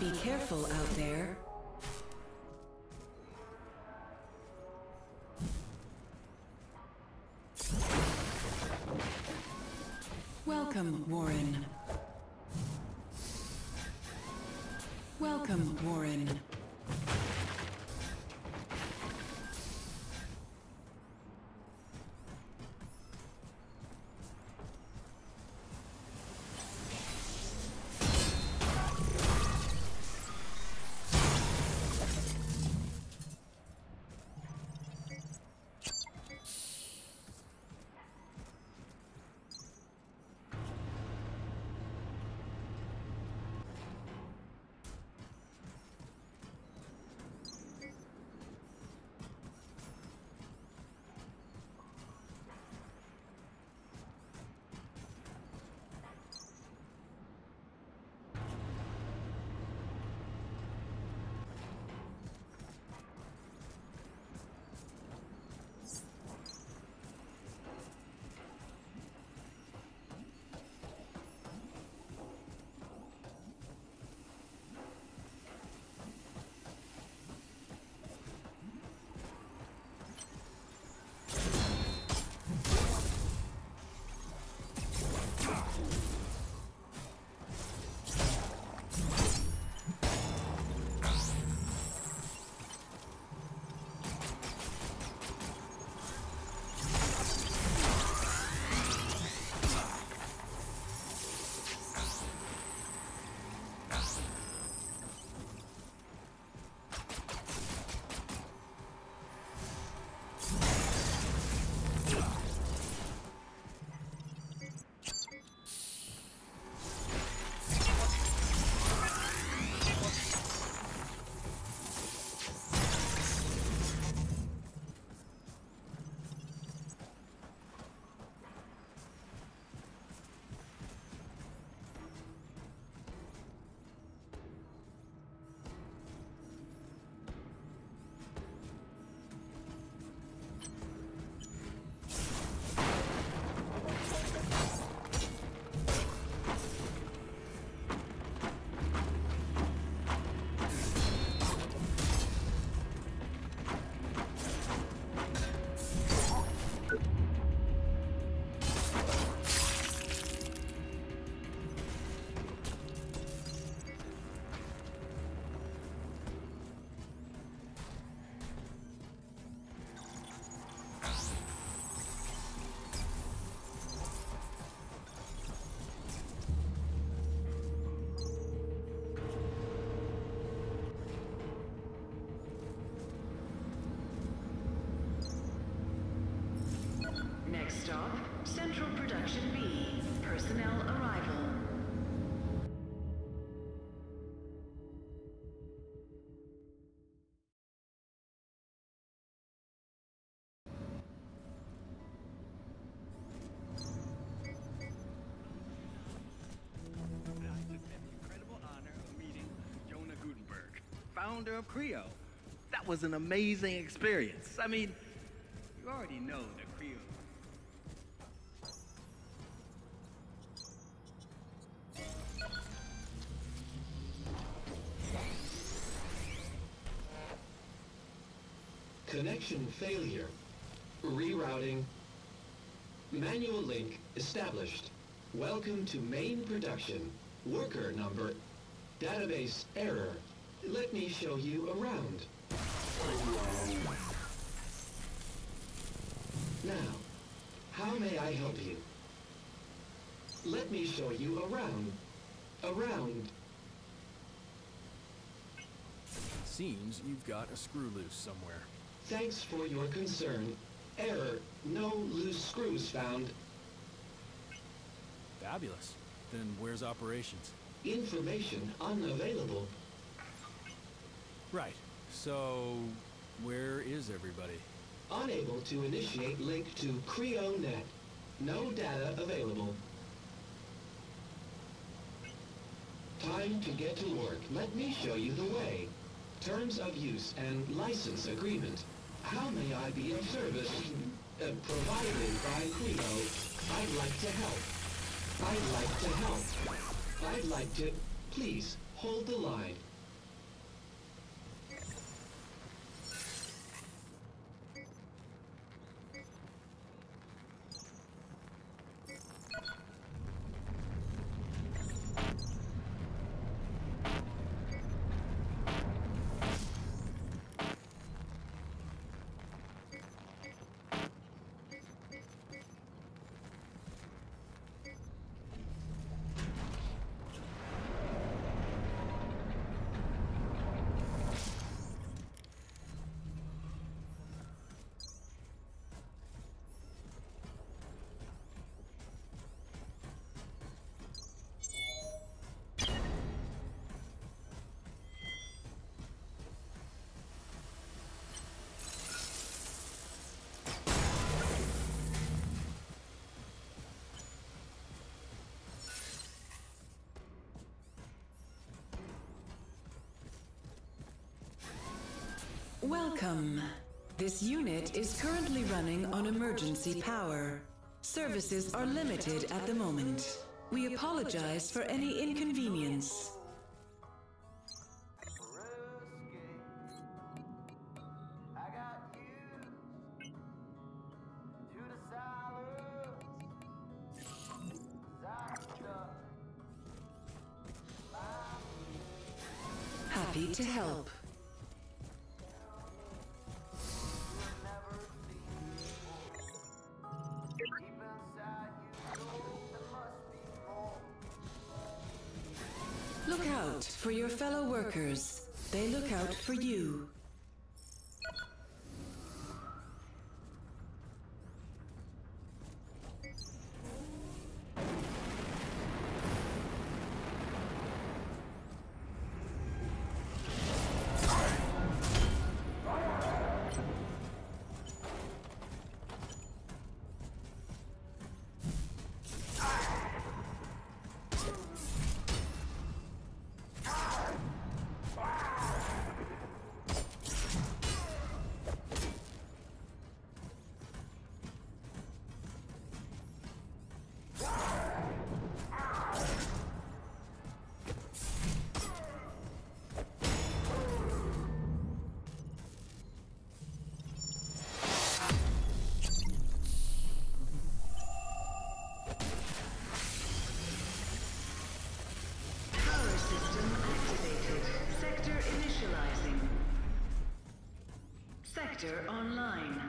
Be careful out there. Welcome, Warren. Welcome, Warren. Next stop, Central Production B. Personnel arrival. Founder of Creo. That was an amazing experience. I mean, you already know that Creo. Connection failure. Rerouting. Manual link established. Welcome to main production. Worker number. Database error. Let me show you around. Now, how may I help you? Let me show you around. Around. Seems you've got a screw loose somewhere. Thanks for your concern. Error. No loose screws found. Fabulous. Then where's operations? Information unavailable. Right. So, where is everybody? Unable to initiate link to CreoNet. No data available. Time to get to work. Let me show you the way. Terms of use and license agreement. How may I be of service? Provided by Creo. I'd like to help. I'd like to help. I'd like to... Please, hold the line. Welcome. This unit is currently running on emergency power. Services are limited at the moment. We apologize for any inconvenience. Happy to help. Look out for your fellow workers. They look out for you. Sector online.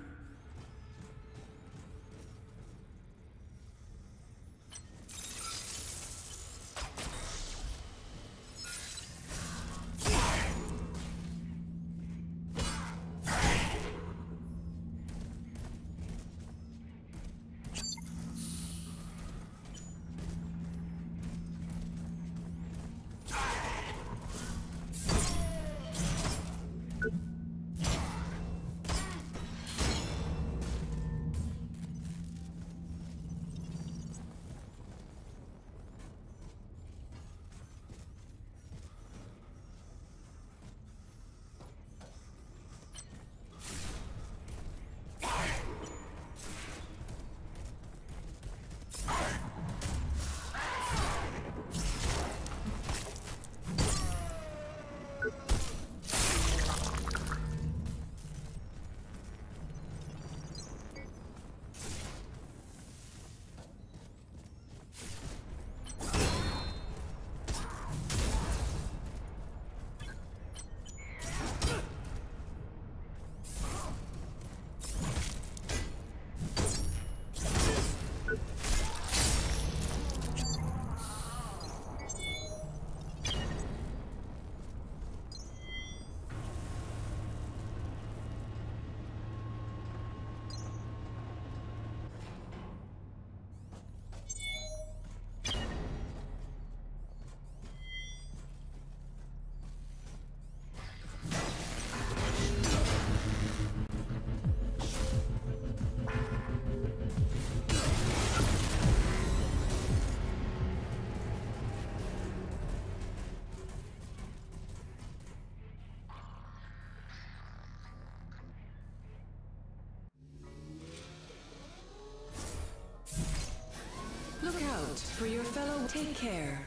Look out for your fellow. Take care.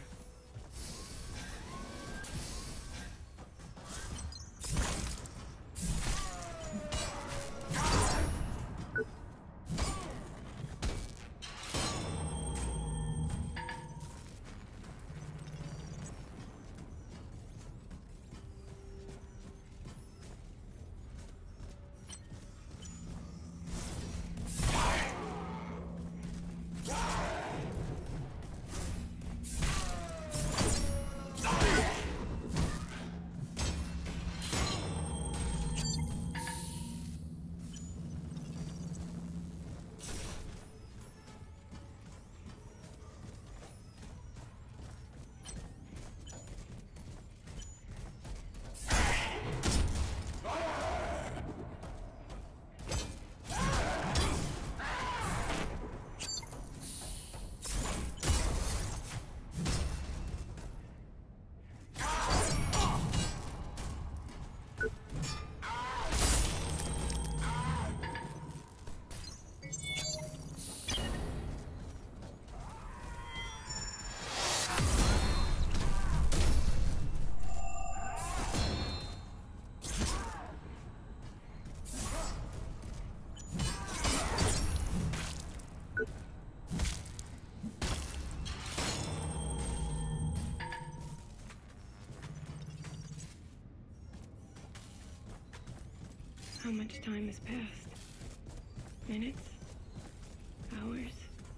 How much time has passed? Minutes? Hours?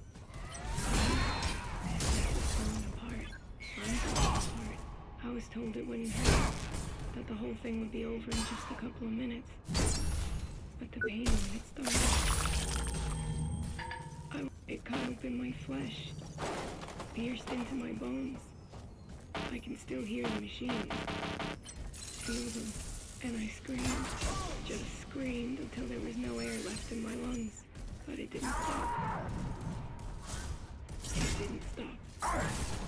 This is falling apart. I'm falling apart. I was told it wouldn't hurt, that the whole thing would be over in just a couple of minutes. But the pain when it started, it cut open my flesh, pierced into my bones. I can still hear the machines, feel them, and I screamed, just screamed until there was no air left in my lungs. But it didn't stop. It didn't stop.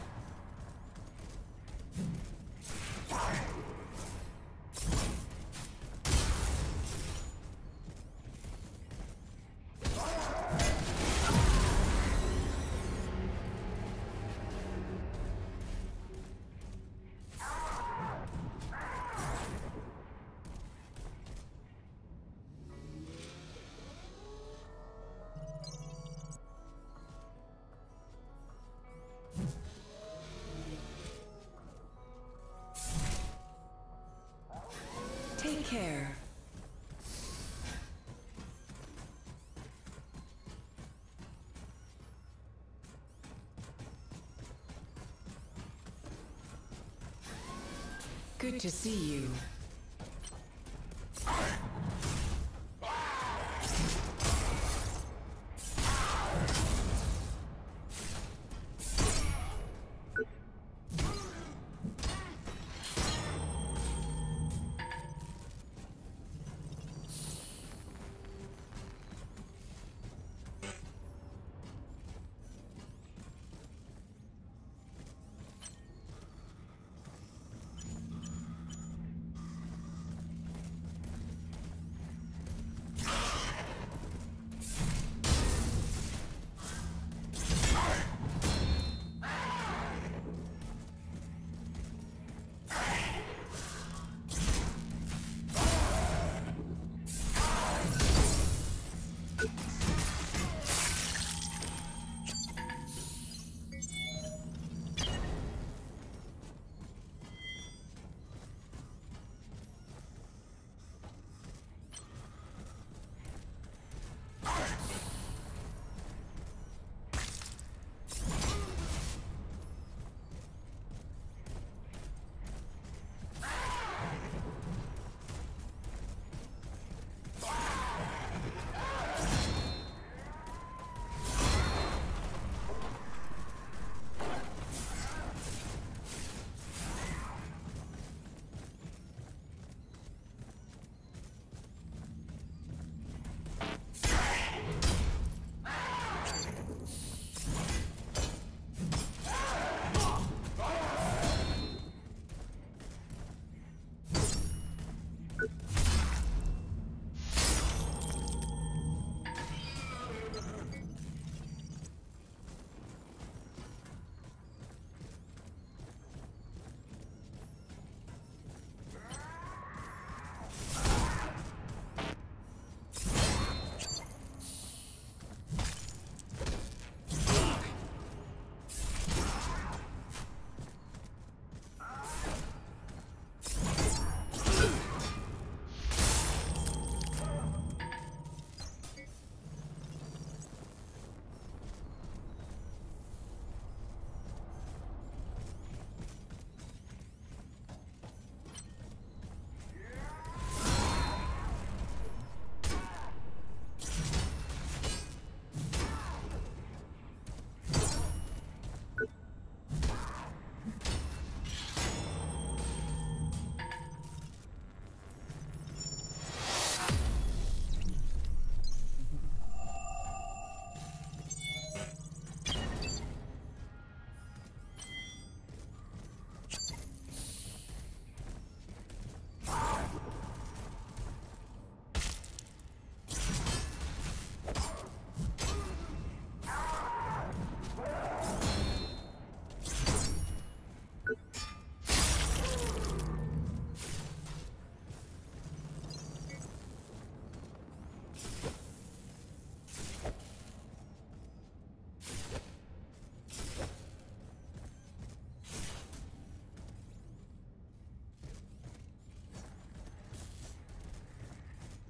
Take care. Good to see you.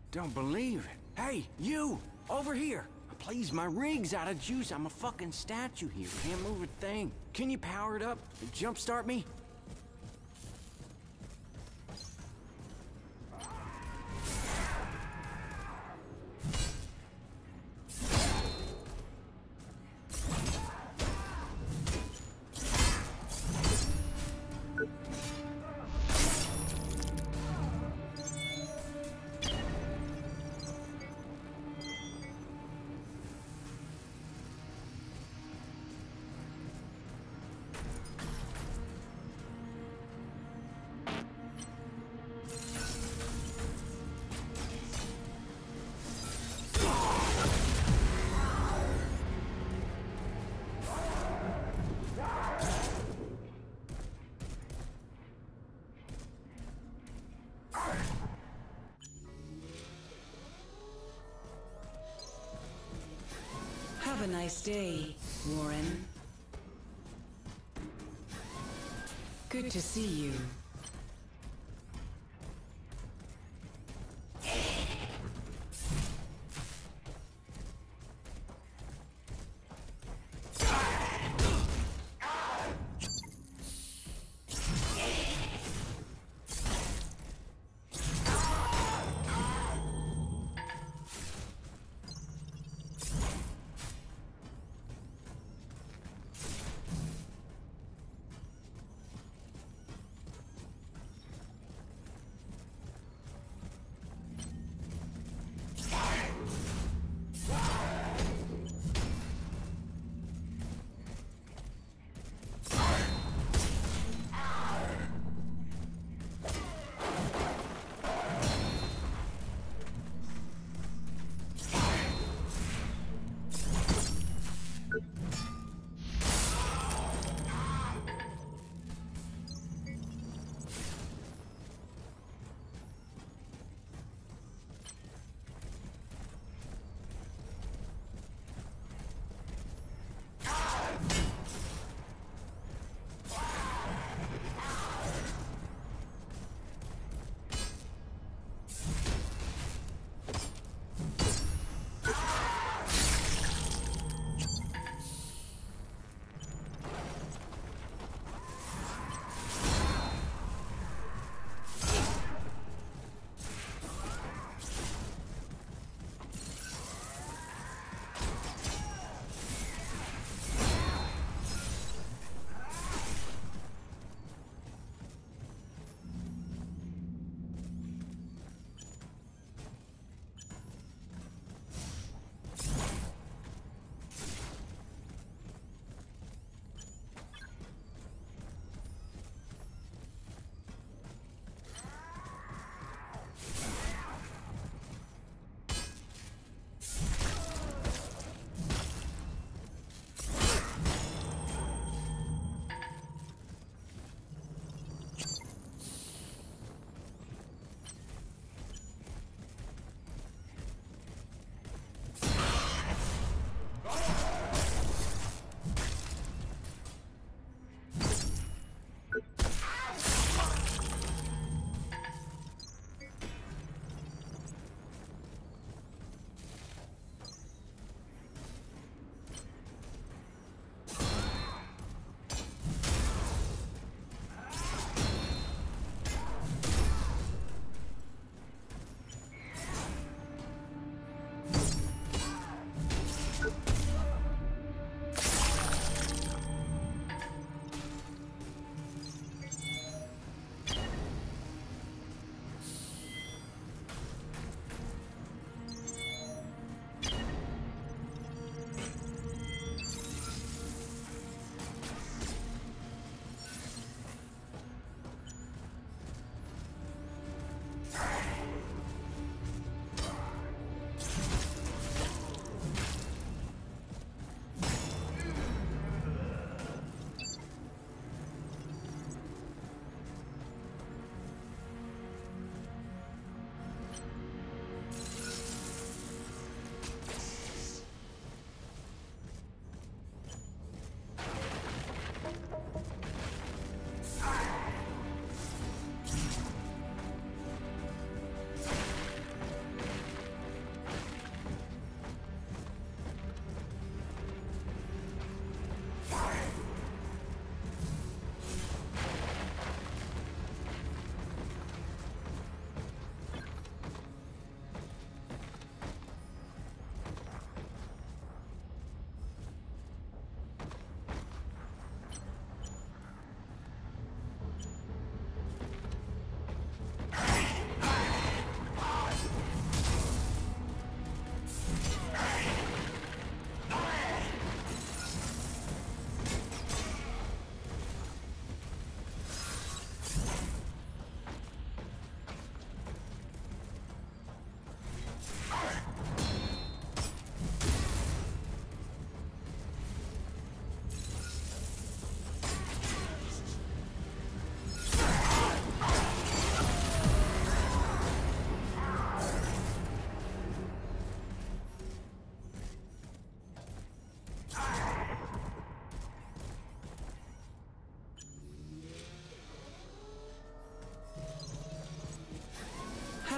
Don't believe it. Hey, you! Over here! Please, my rig's out of juice. I'm a fucking statue here. Can't move a thing. Can you power it up? Jumpstart me? Have a nice day, Warren. Good to see you.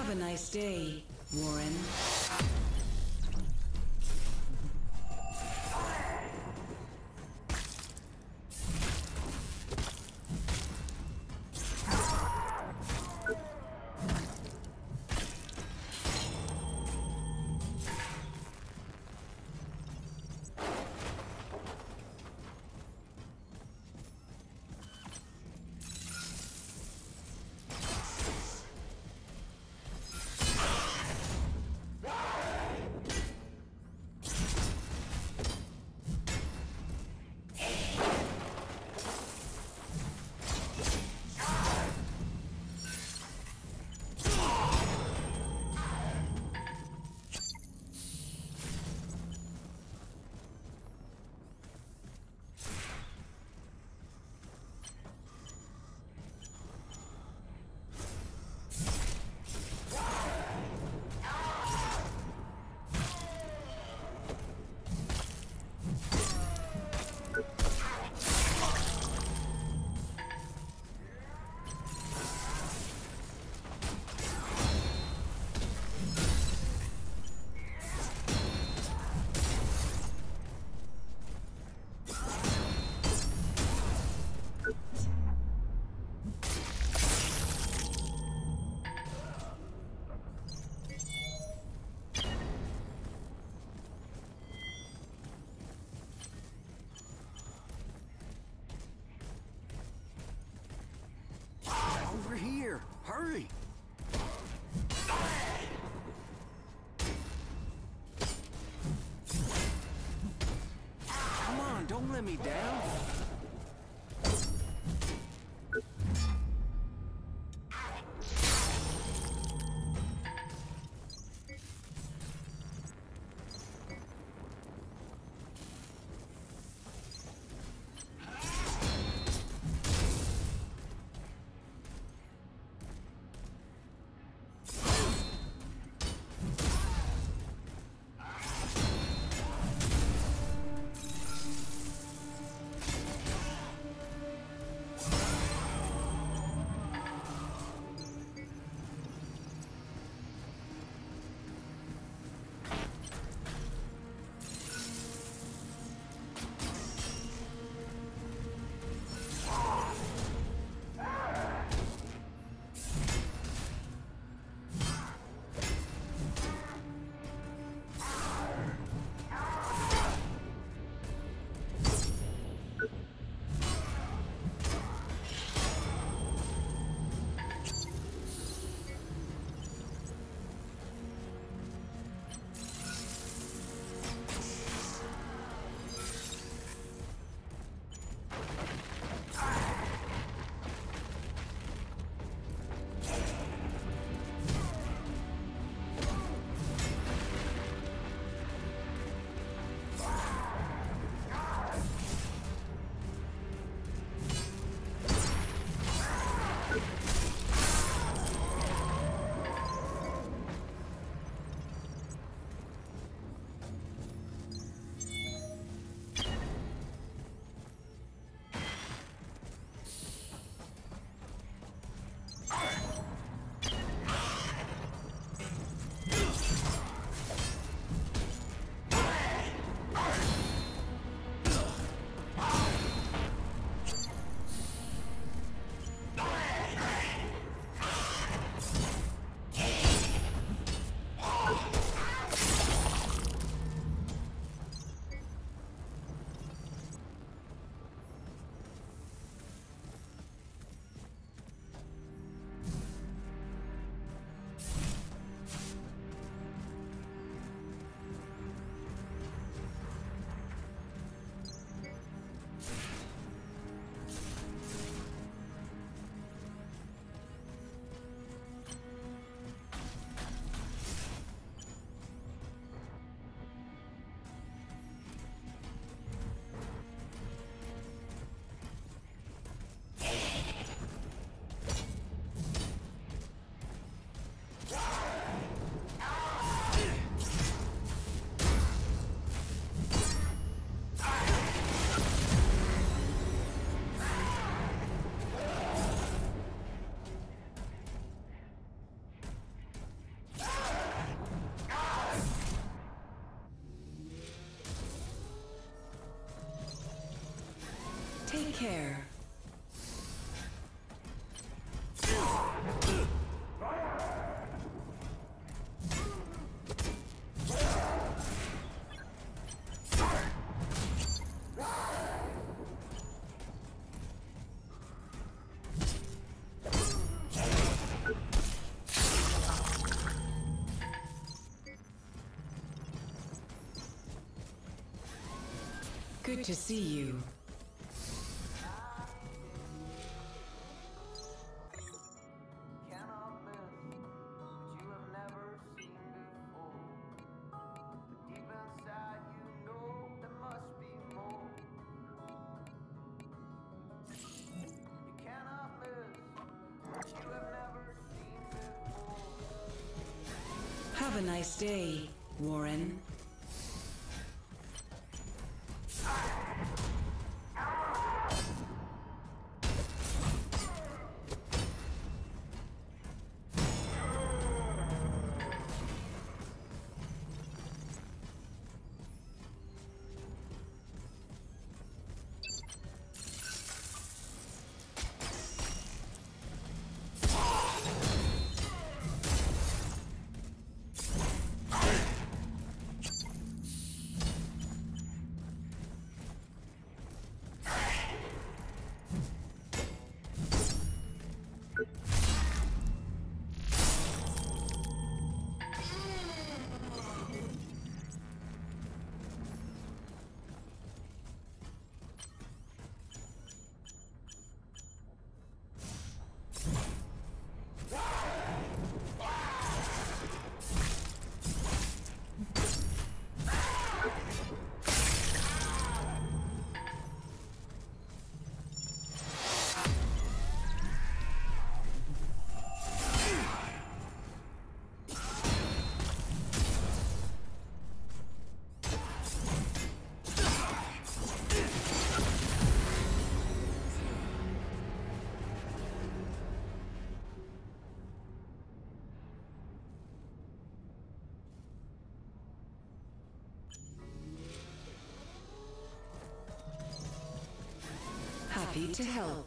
Have a nice day, Warren. Over here! Hurry! Come on, don't let me down! Take care. Good to see you. Have a nice day, Warren. Happy to help.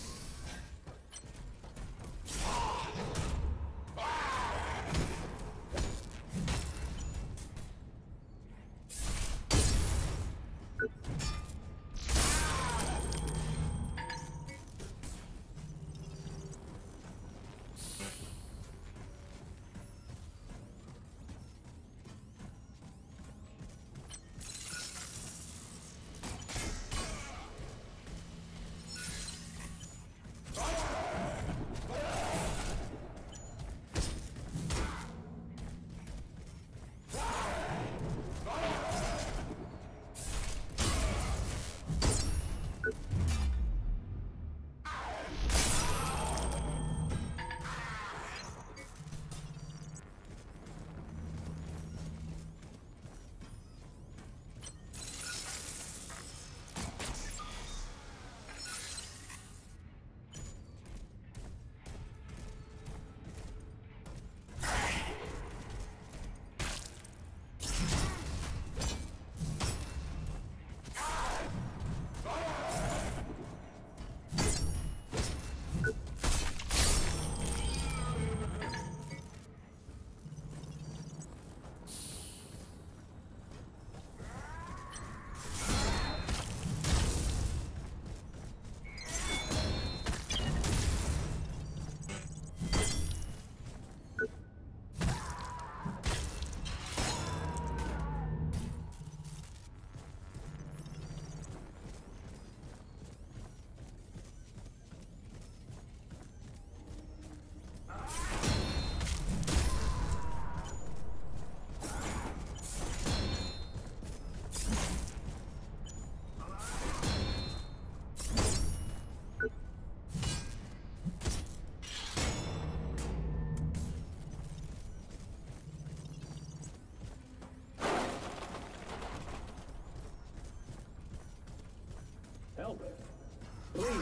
Help! Please!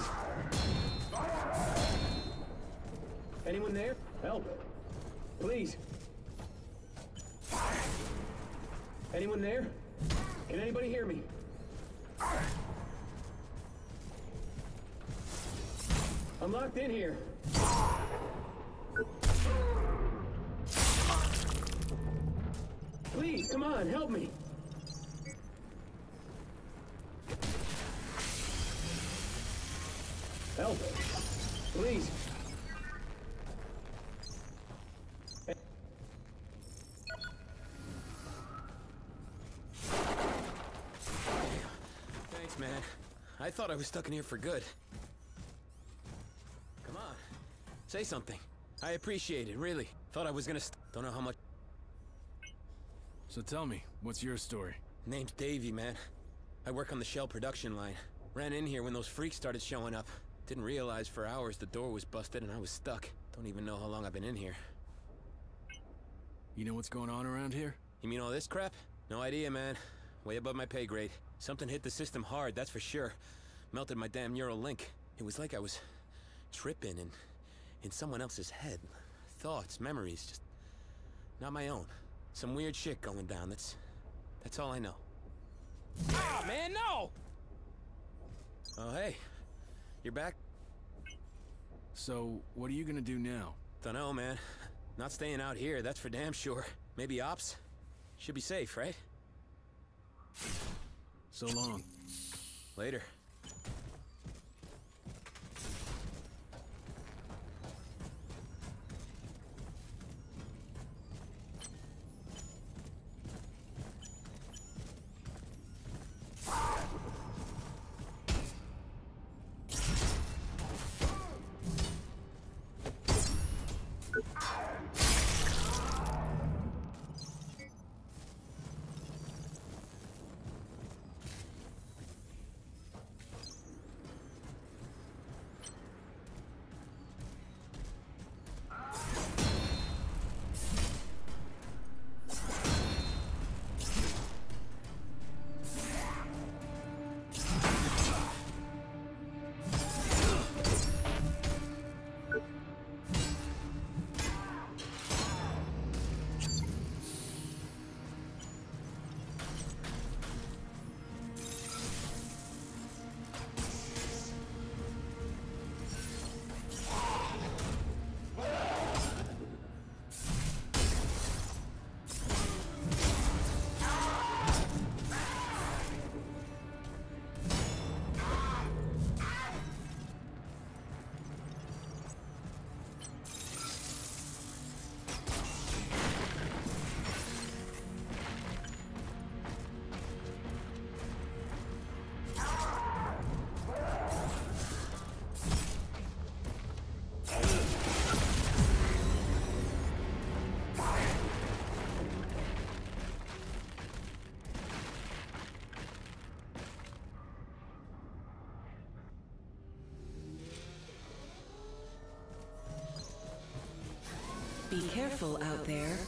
Anyone there? Help! Please! Anyone there? Can anybody hear me? I'm locked in here. Please, come on, help me. Help. Please. Thanks, man. I thought I was stuck in here for good. Come on. Say something. I appreciate it, really. Thought I was gonna don't know how much. So tell me, what's your story? Name's Davey, man. I work on the Shell production line. Ran in here when those freaks started showing up. Didn't realize for hours the door was busted and I was stuck. Don't even know how long I've been in here. You know what's going on around here? You mean all this crap? No idea, man. Way above my pay grade. Something hit the system hard, that's for sure. Melted my damn neural link. It was like I was tripping in someone else's head. Thoughts, memories, just not my own. Some weird shit going down, that's all I know. Ah, man, no! Oh, hey. You're back? So, what are you gonna do now? Dunno, man. Not staying out here, that's for damn sure. Maybe ops? Should be safe, right? So long. Later. Be careful out there.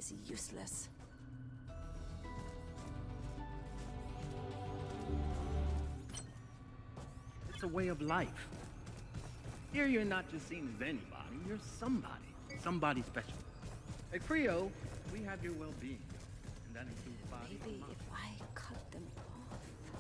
is useless. It's a way of life. Here you're not just seen as anybody, you're somebody. Somebody special. At Creo, we have your well-being. And that includes body and Maybe mind. if I cut them off.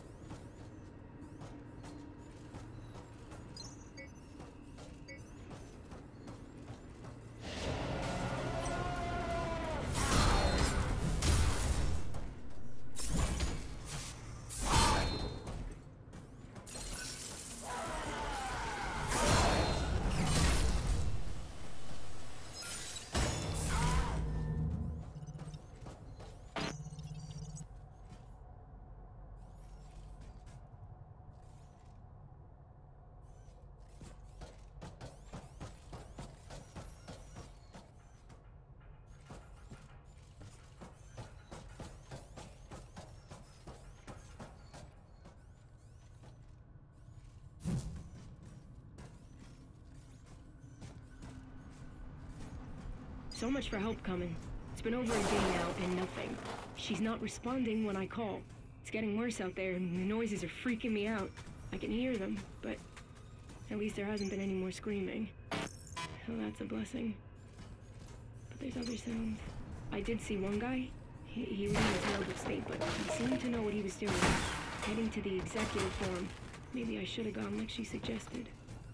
So much for help coming. It's been over a day now, and nothing. She's not responding when I call. It's getting worse out there, and the noises are freaking me out. I can hear them, but at least there hasn't been any more screaming. So that's a blessing. But there's other sounds. I did see one guy. He was in a terrible state, but he seemed to know what he was doing. Heading to the executive forum. Maybe I should have gone like she suggested.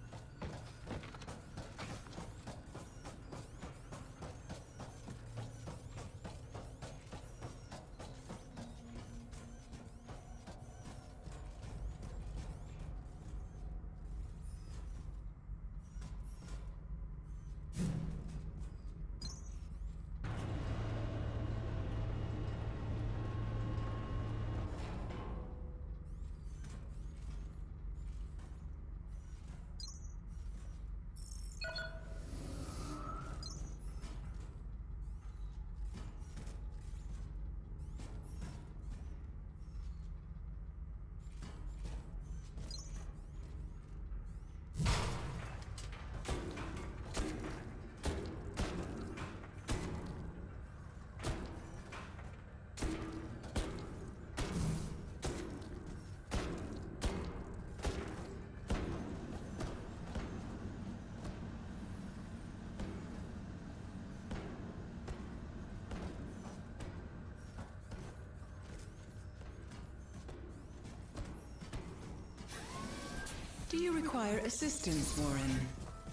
Do you require assistance, Warren?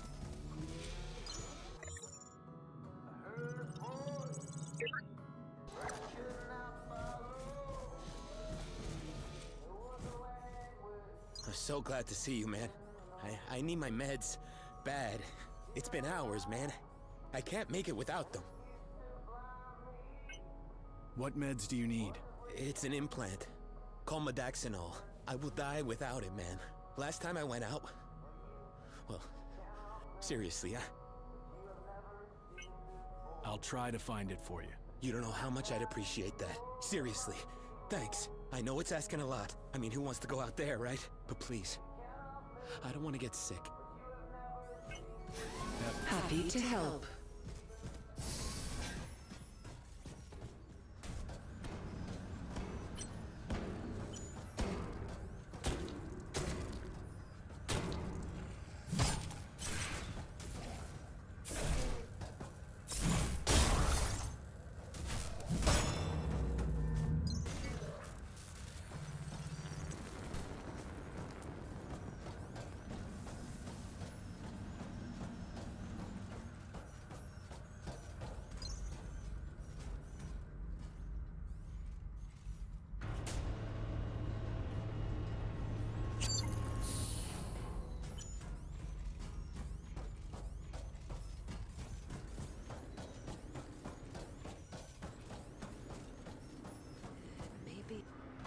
I'm so glad to see you, man. I need my meds. Bad. It's been hours, man. I can't make it without them. What meds do you need? It's an implant. Colmodaxinol. I will die without it, man. Last time I went out... Well, seriously, I'll try to find it for you. You don't know how much I'd appreciate that. Seriously. Thanks. I know it's asking a lot. I mean, who wants to go out there, right? But please. I don't want to get sick. Happy to help. Maybe.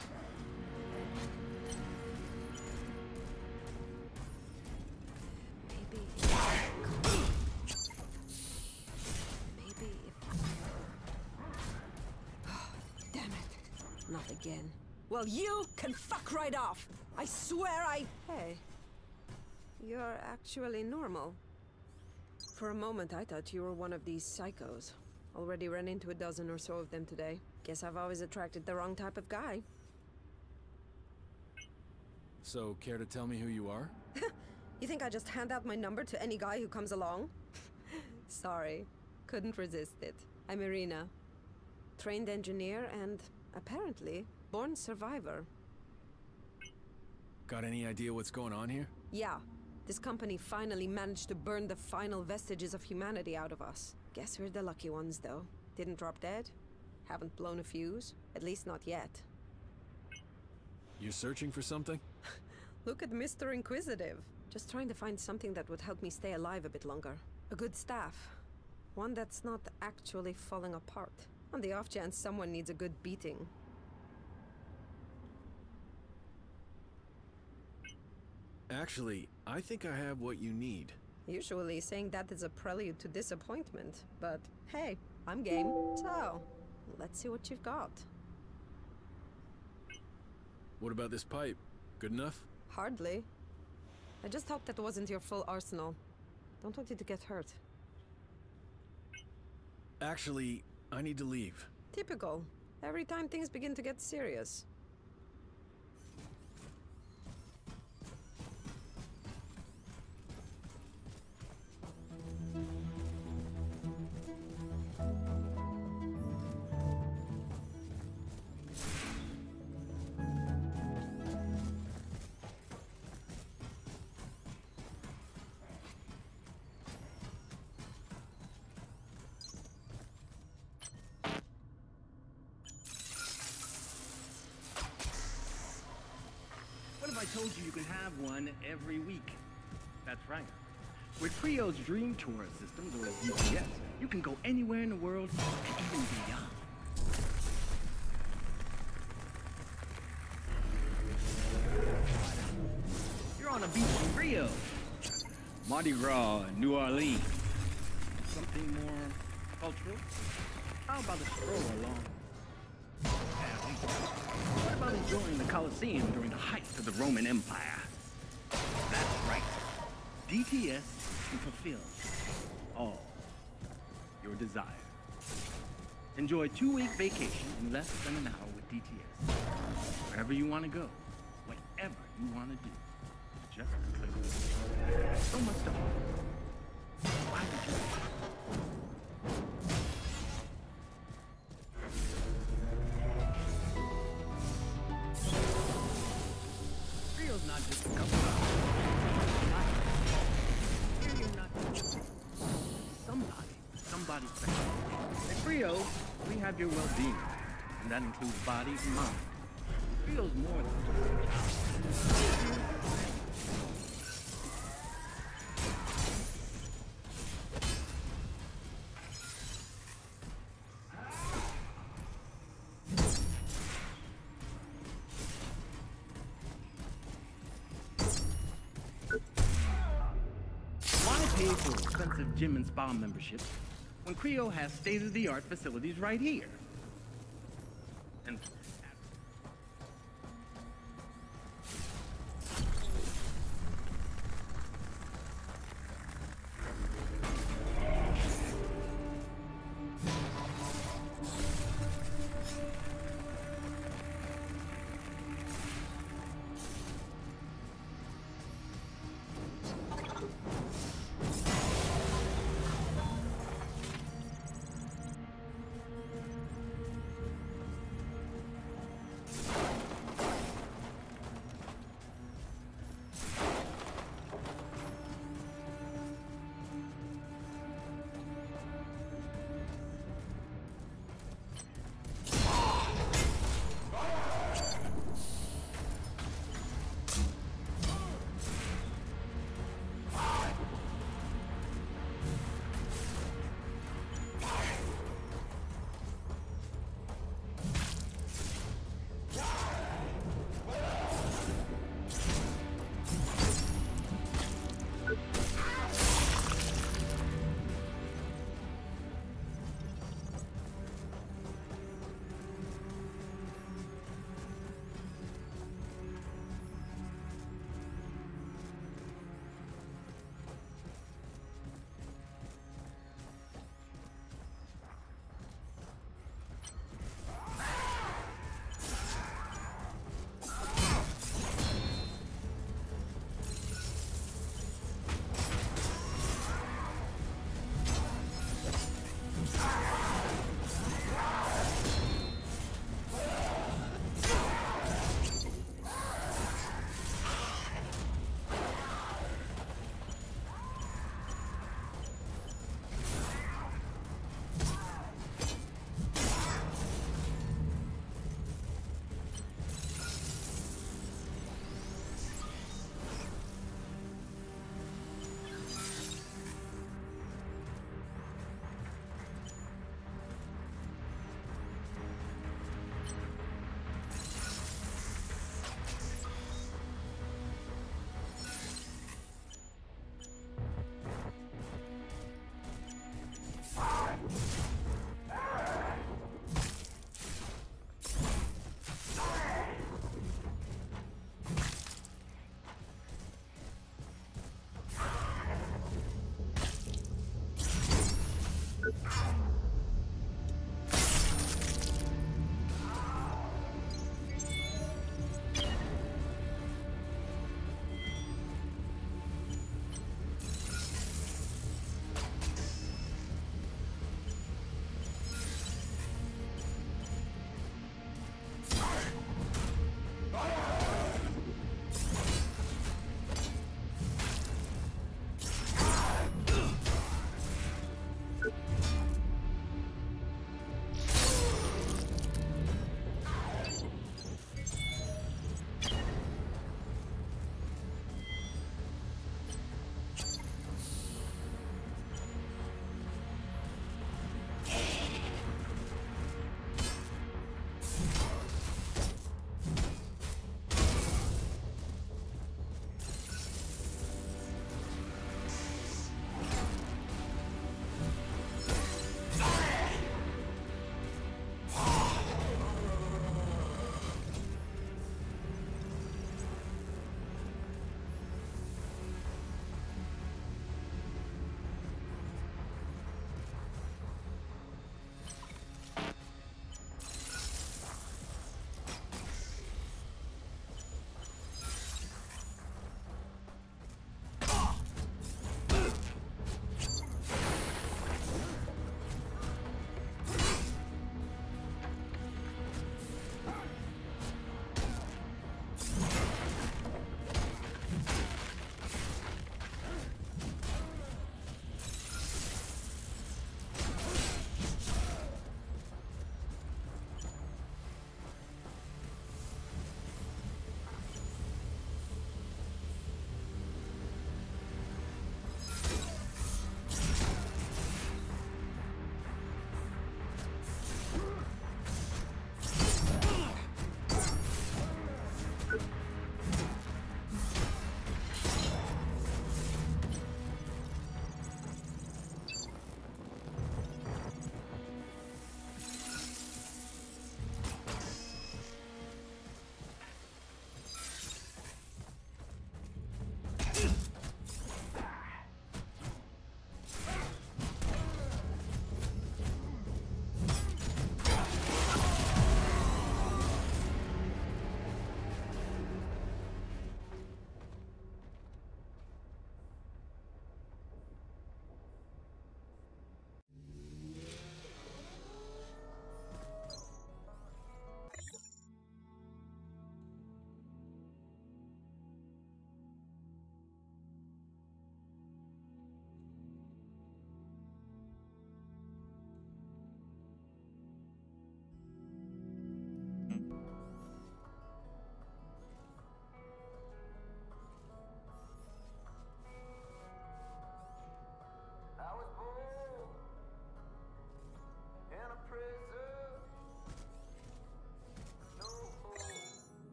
Maybe if... Damn it. Not again. Well, you can fuck right off. I swear Hey. You're actually normal. For a moment, I thought you were one of these psychos. Already ran into a dozen or so of them today. Guess I've always attracted the wrong type of guy. So, care to tell me who you are? You think I just hand out my number to any guy who comes along? Sorry, couldn't resist it. I'm Irina. Trained engineer and, apparently, born survivor. Got any idea what's going on here? Yeah, this company finally managed to burn the final vestiges of humanity out of us. Guess we're the lucky ones, though. Didn't drop dead. Haven't blown a fuse. At least not yet. You're searching for something? Look at Mr. Inquisitive. Just trying to find something that would help me stay alive a bit longer. A good staff. One that's not actually falling apart. On the off chance someone needs a good beating. Actually, I think I have what you need. Usually saying that is a prelude to disappointment, but hey, I'm game. So, let's see what you've got. What about this pipe? Good enough? Hardly. I just hope that wasn't your full arsenal. Don't want you to get hurt. Actually, I need to leave. Typical. Every time things begin to get serious. What if I told you you can have one every week? That's right. With Creo's Dream Tour systems, or DTS, you can go anywhere in the world and even beyond. You're on a beach in Rio, Mardi Gras, New Orleans. Something more cultural? How about a stroll along? What about enjoying the Colosseum during the height of the Roman Empire? That's right. DTS can fulfill all your desires. Enjoy a 2-week vacation in less than an hour with DTS. Wherever you want to go, whatever you want to do. Just click. So much to offer. Why would you? Rio's not just a couple of you're not somebody special. At Rio, we have your well-being, and that includes body and mind. Rio's more than just a job. Pay for expensive gym and spa memberships when Creo has state-of-the-art facilities right here. And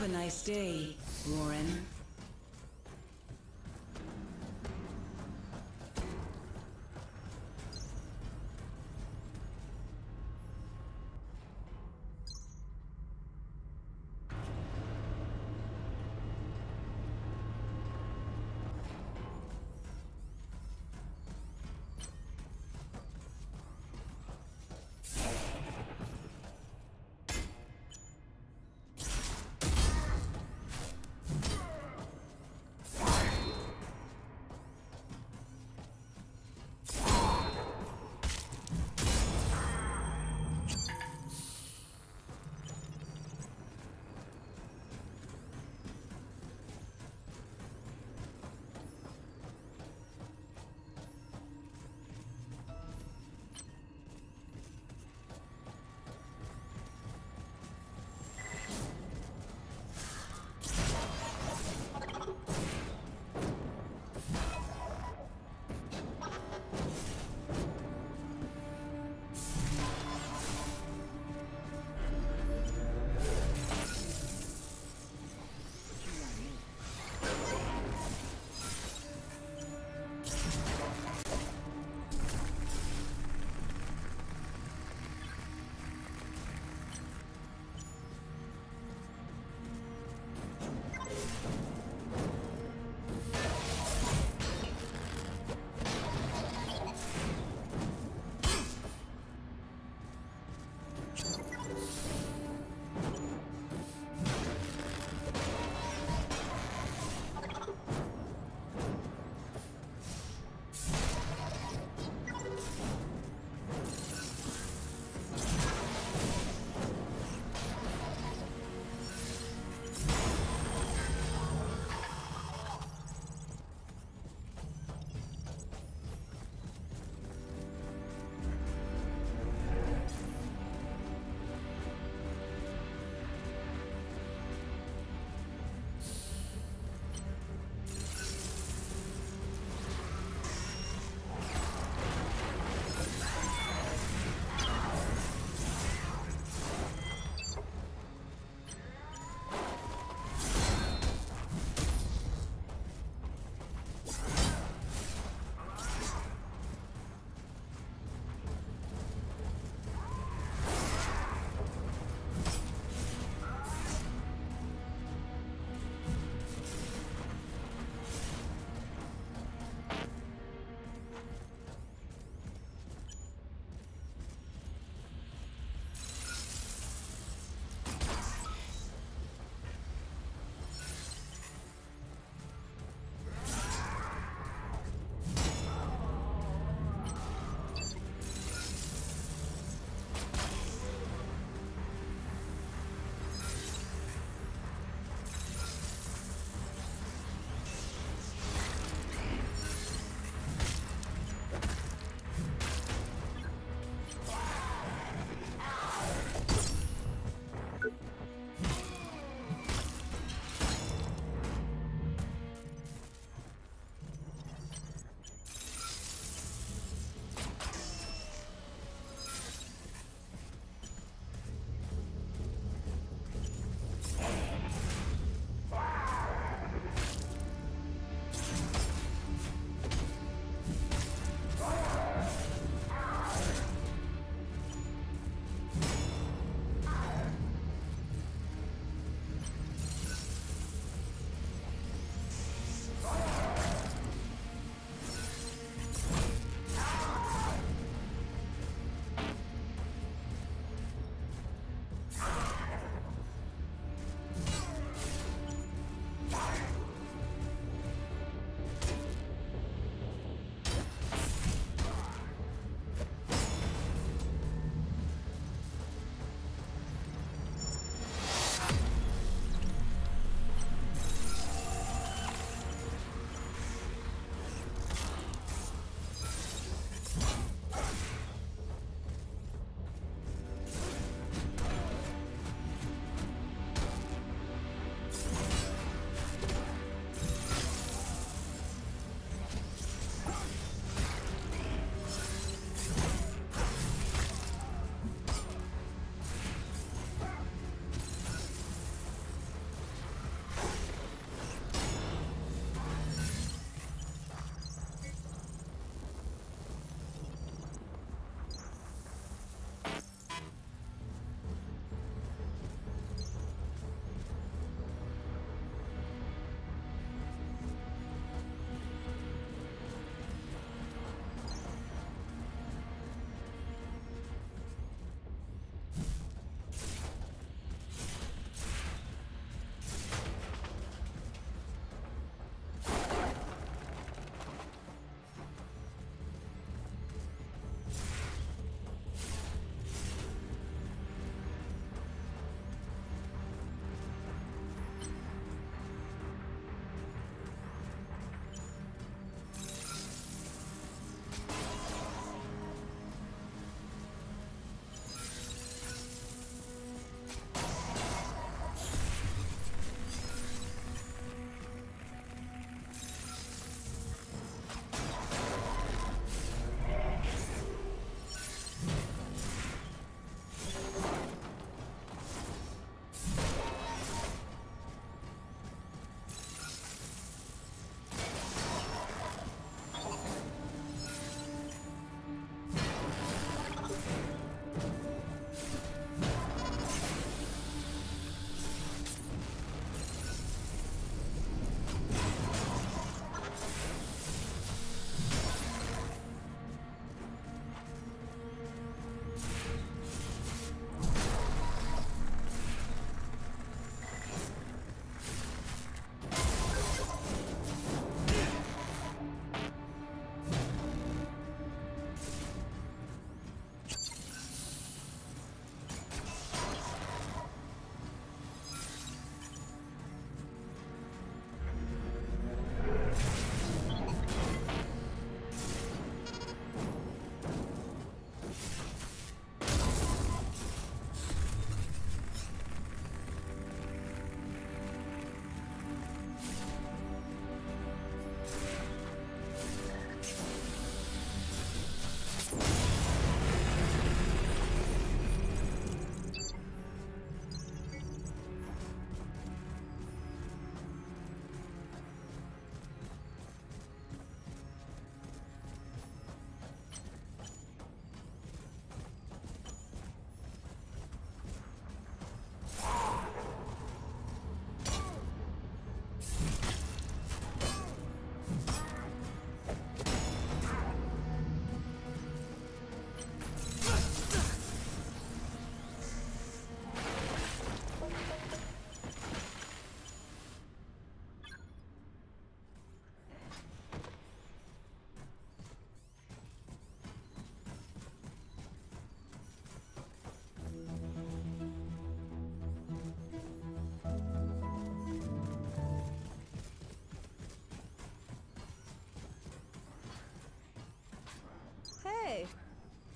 a nice day, Warren.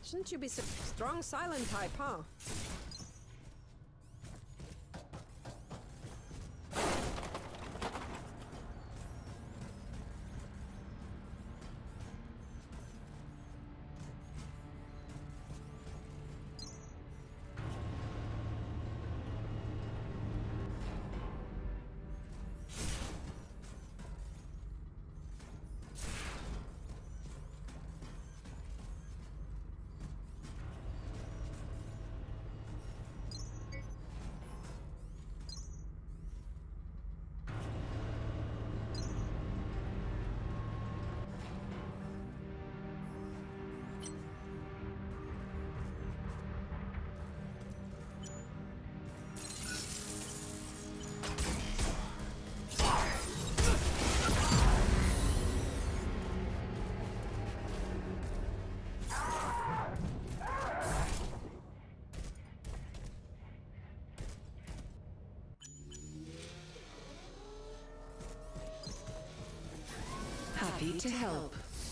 Shouldn't you be so strong, silent type, huh? Happy to help.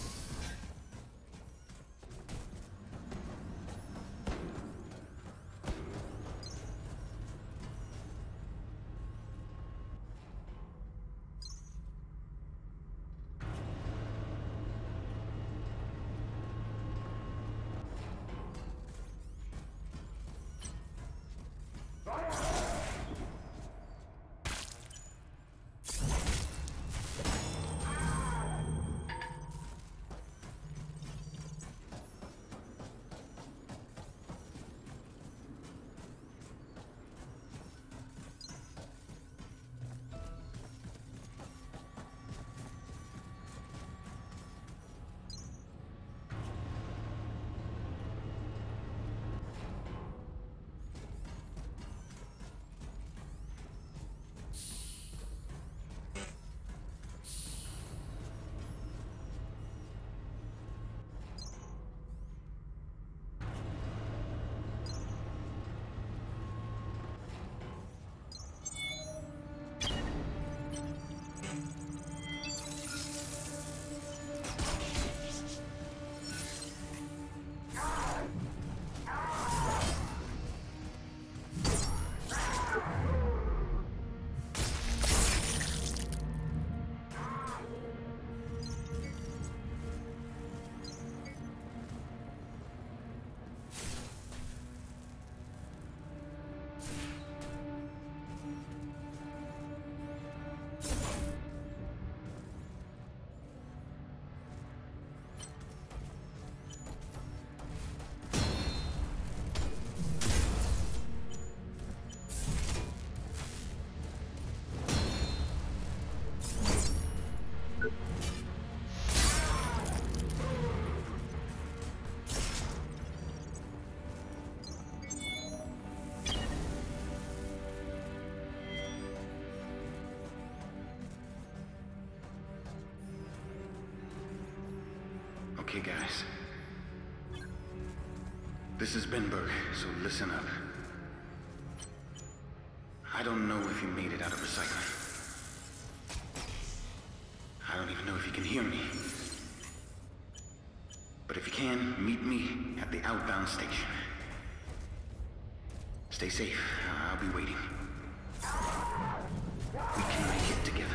Okay, guys. This is Benberg, so listen up. I don't know if you made it out of recycling. I don't even know if you can hear me. But if you can, meet me at the outbound station. Stay safe. I'll be waiting. We can make it together.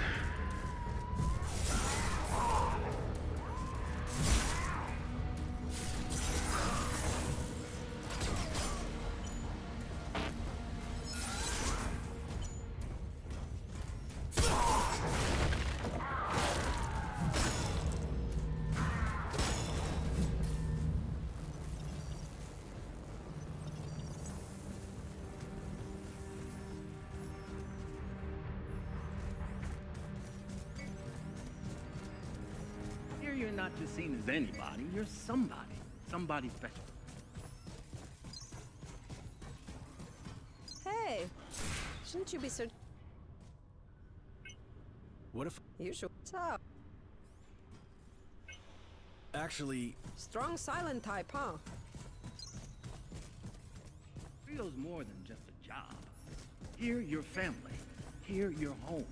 You're not just seen as anybody, you're somebody. Somebody special. Hey, shouldn't you be so... What if... You should... So, Actually... strong, silent type, huh? Feels more than just a job. Here, your family. Here, your home.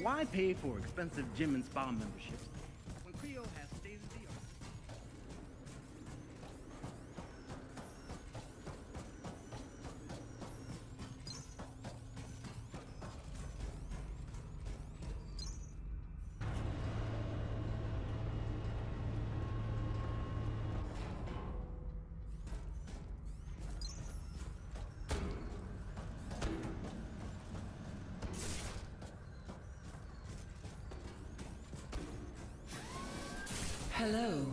Why pay for expensive gym and spa memberships when Creo has state-of-the-art? Hello.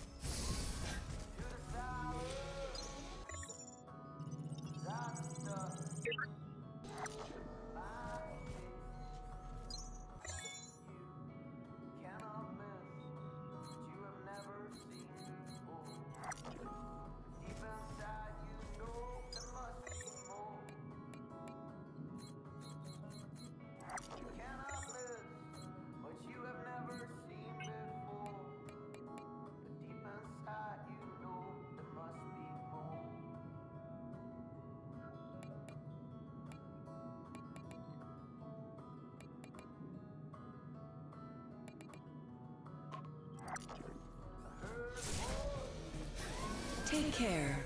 Take care.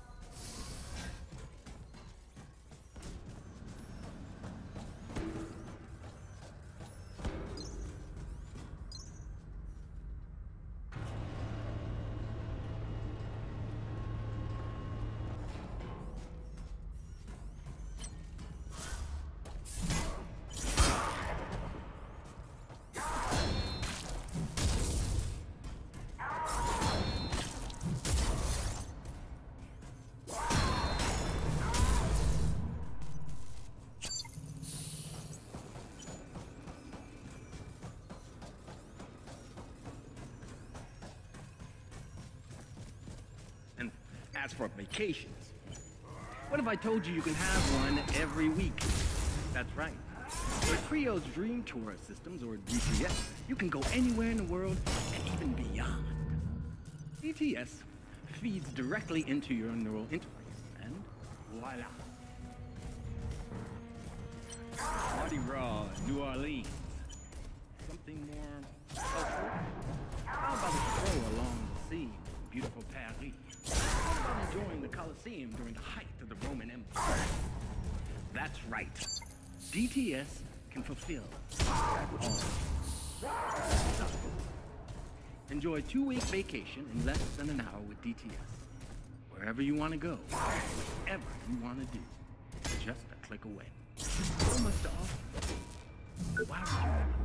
And as for vacations, what if I told you can have one every week? That's right. With Creo's Dream Tourist Systems, or DTS, you can go anywhere in the world and even beyond. DTS feeds directly into your neural interface, and voila. Mardi Gras, New Orleans. Something more cultural? How about a stroll along the sea in beautiful Paris? How about enjoying the Colosseum during the height of the Roman Empire? That's right. DTS can fulfill all. So, enjoy a 2-week vacation in less than an hour with DTS. Wherever you want to go, whatever you want to do, just a click away. So much to offer. Why would you ever leave?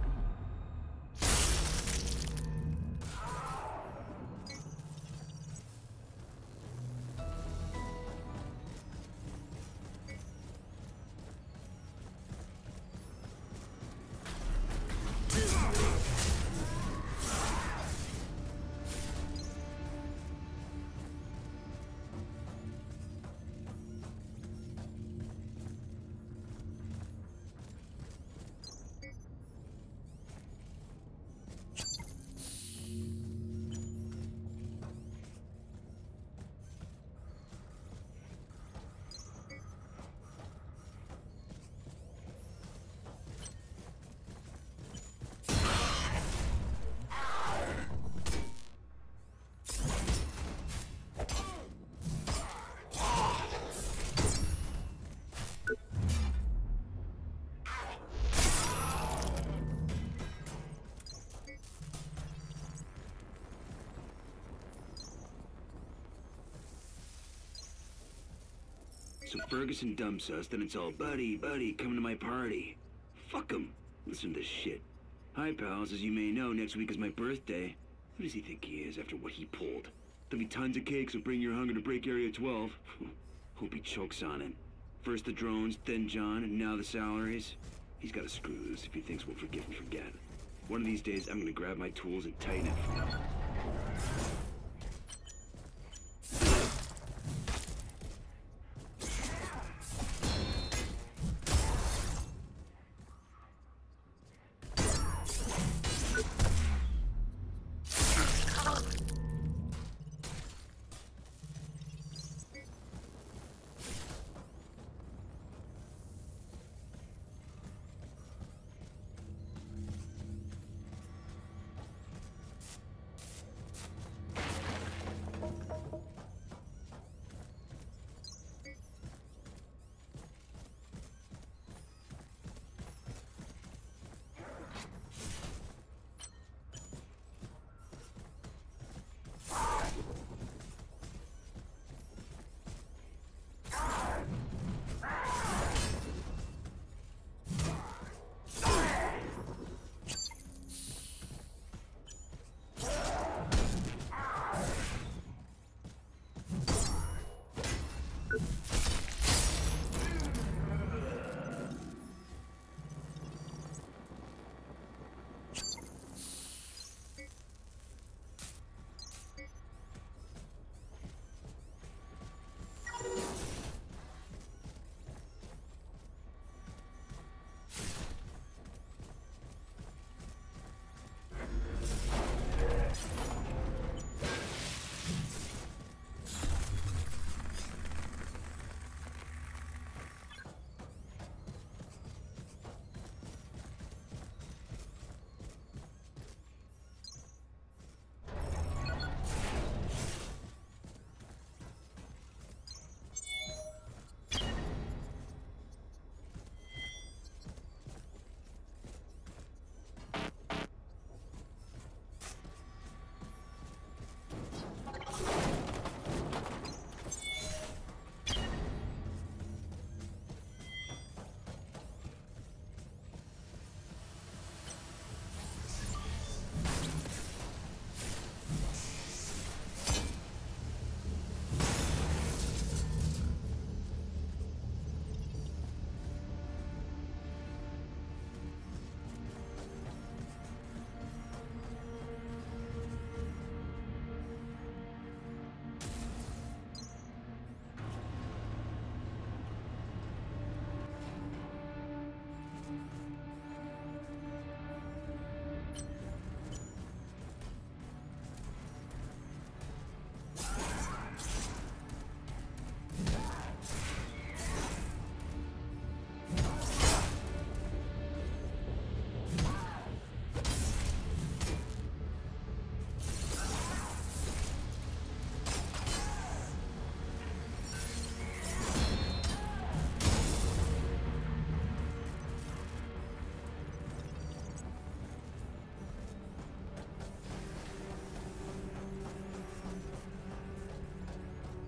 So Ferguson dumps us, then it's all, buddy, come to my party. Fuck him. Listen to this shit. Hi, pals. As you may know, next week is my birthday. Who does he think he is after what he pulled? There'll be tons of cake, so bring your hunger to break Area 12. Hope he chokes on it. First the drones, then John, and now the salaries. He's got to screw loose if he thinks we'll forgive and forget. One of these days, I'm gonna grab my tools and tighten it for him.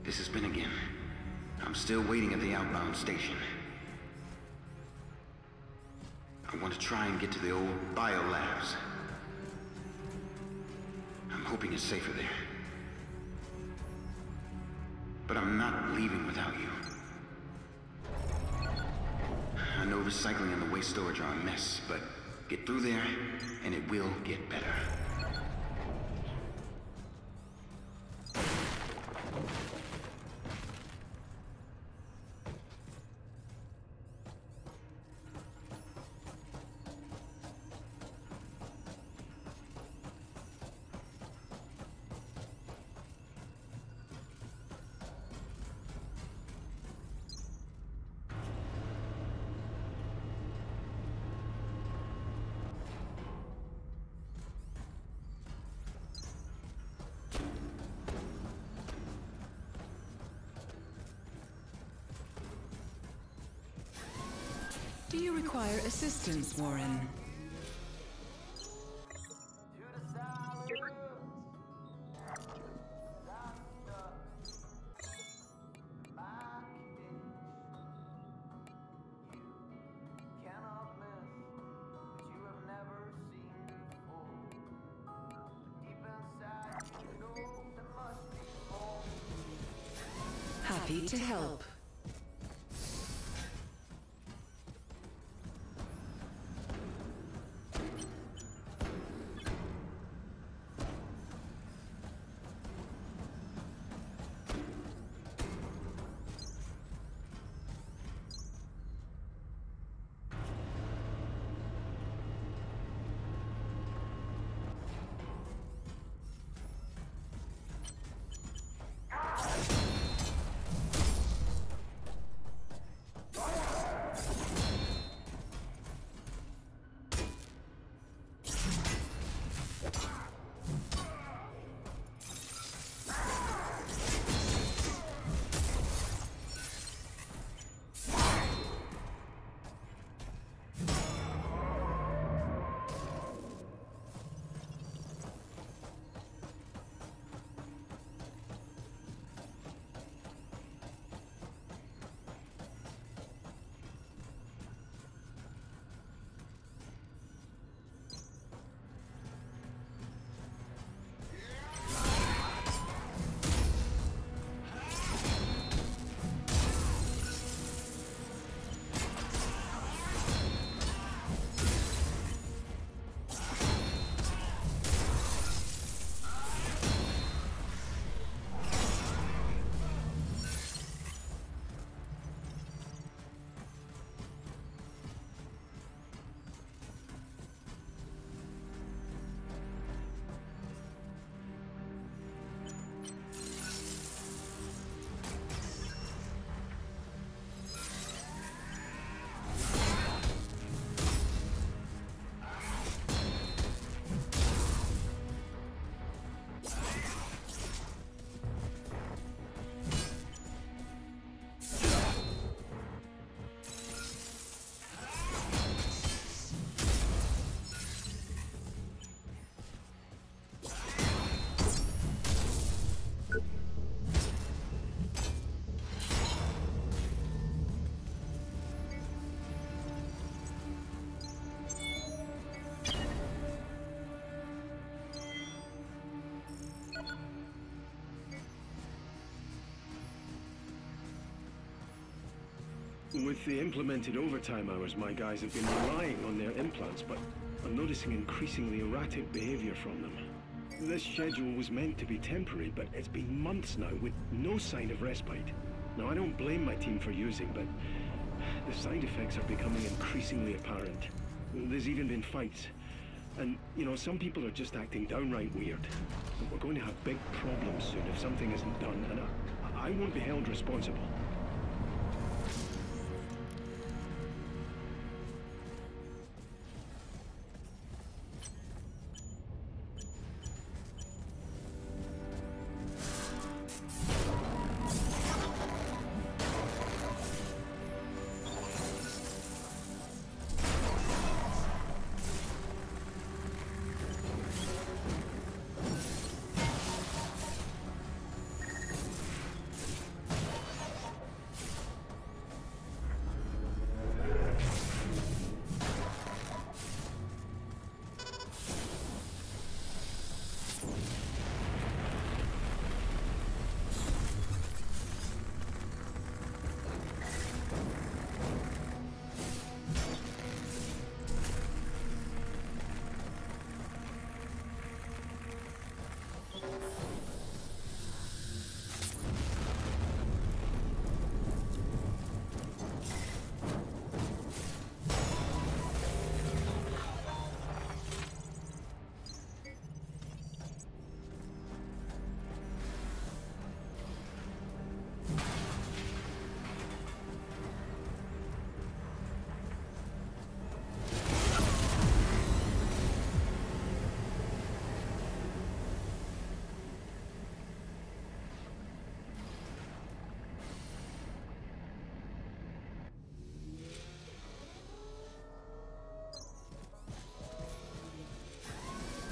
This has been again. I'm still waiting at the outbound station. I want to try and get to the old biolabs. I'm hoping it's safer there. But I'm not leaving without you. I know recycling and the waste storage are a mess, but get through there, and it will get better. Do you require assistance, Warren? Happy to help. With the implemented overtime hours, my guys have been relying on their implants, but I'm noticing increasingly erratic behavior from them. This schedule was meant to be temporary, but it's been months now with no sign of respite. Now, I don't blame my team for using, but the side effects are becoming increasingly apparent. There's even been fights. And, you know, some people are just acting downright weird. We're going to have big problems soon if something isn't done, and I won't be held responsible.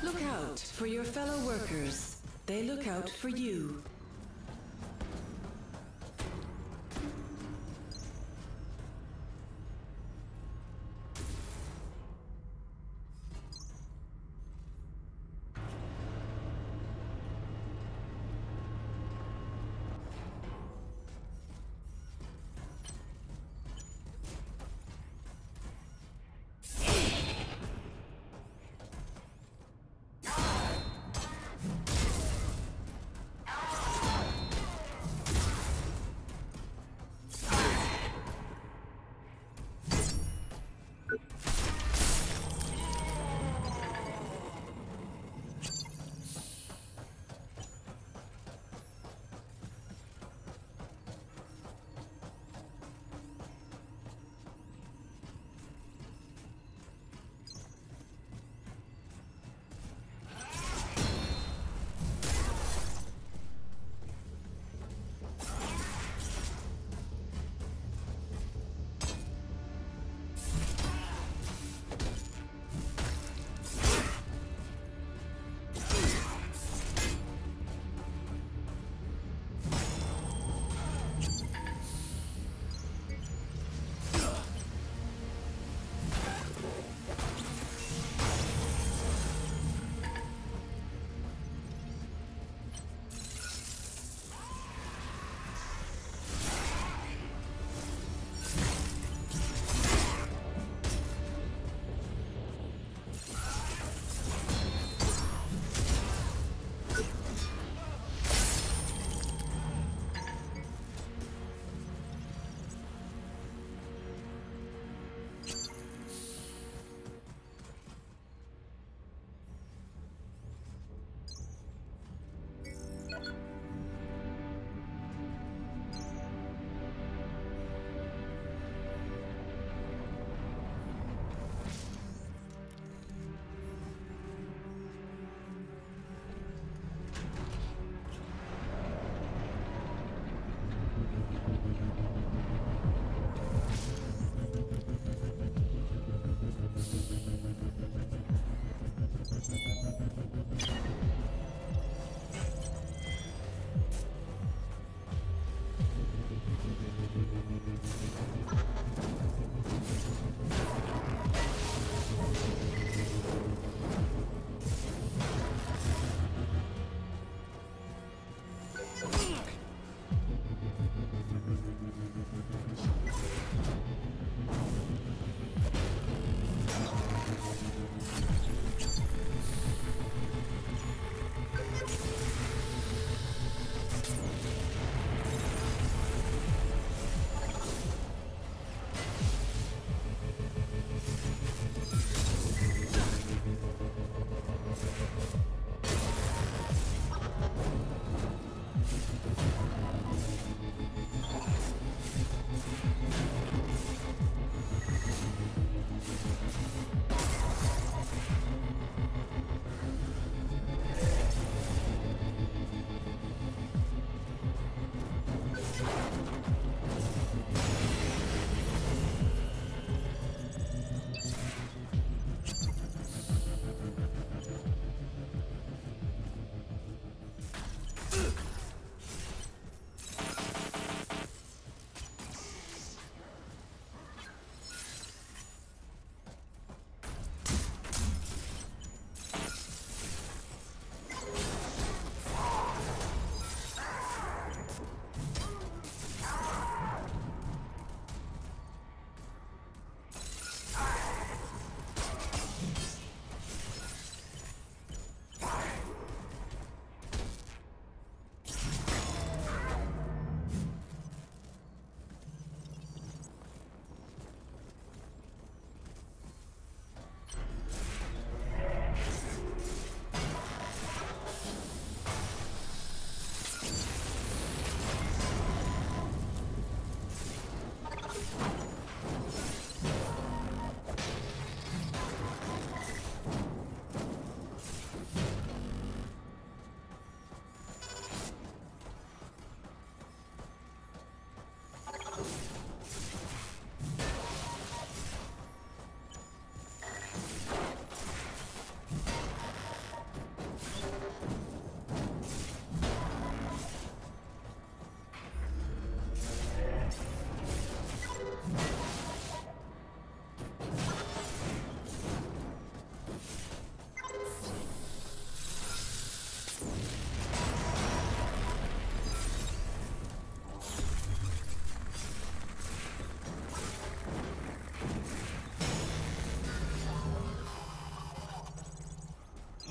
Look out for your fellow workers. They look out for you.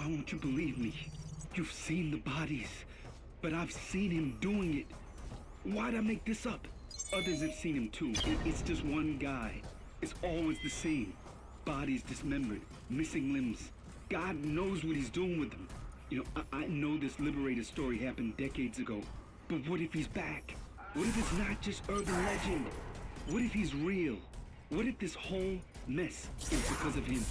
Why won't you believe me? You've seen the bodies, but I've seen him doing it. Why'd I make this up? Others have seen him too. It's just one guy. It's always the same. Bodies dismembered, missing limbs. God knows what he's doing with them. You know, I know this Liberator story happened decades ago. But what if he's back? What if it's not just urban legend? What if he's real? What if this whole mess is because of him?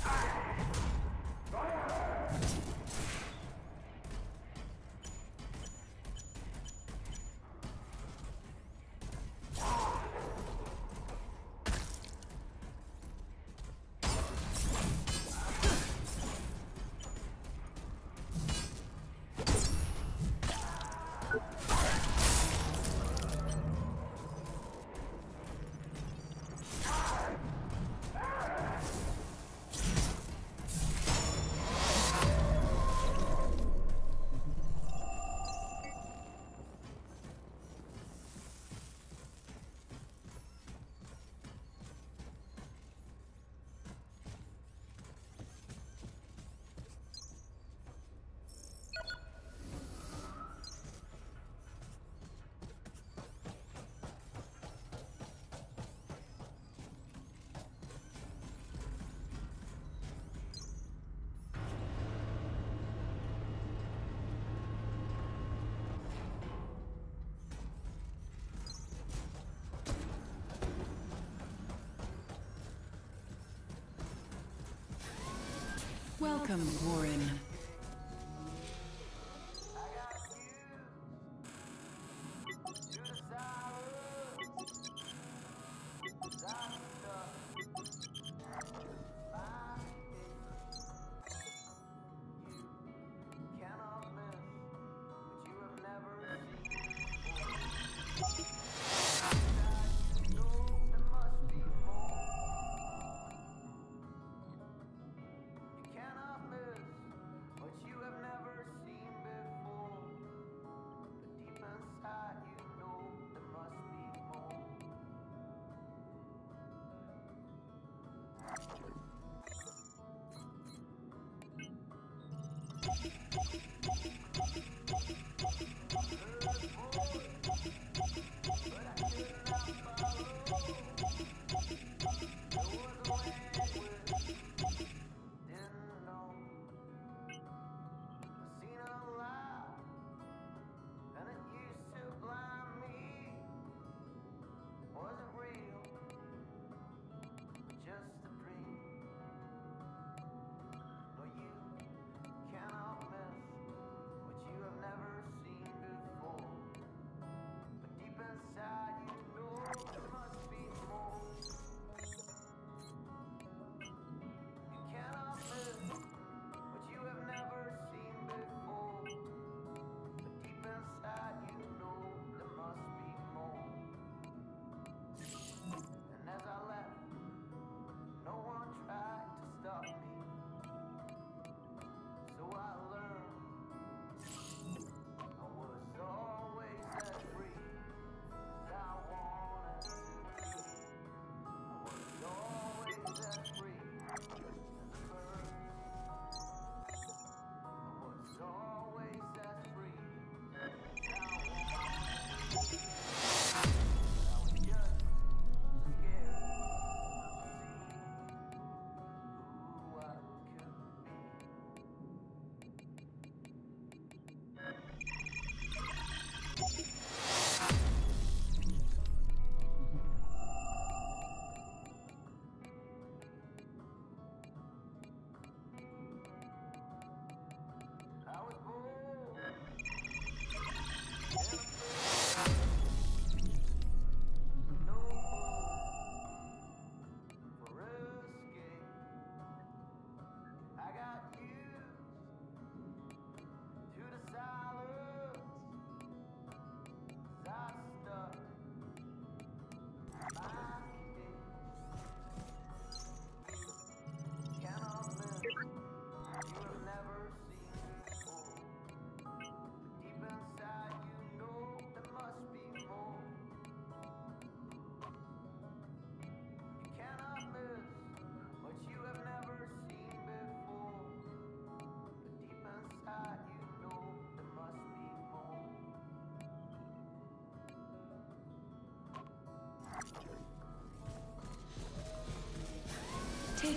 Welcome, Warren.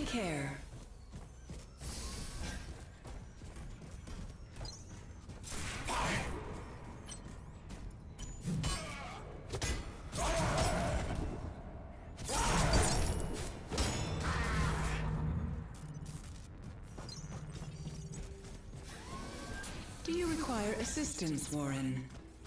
care. Do you require assistance, Warren?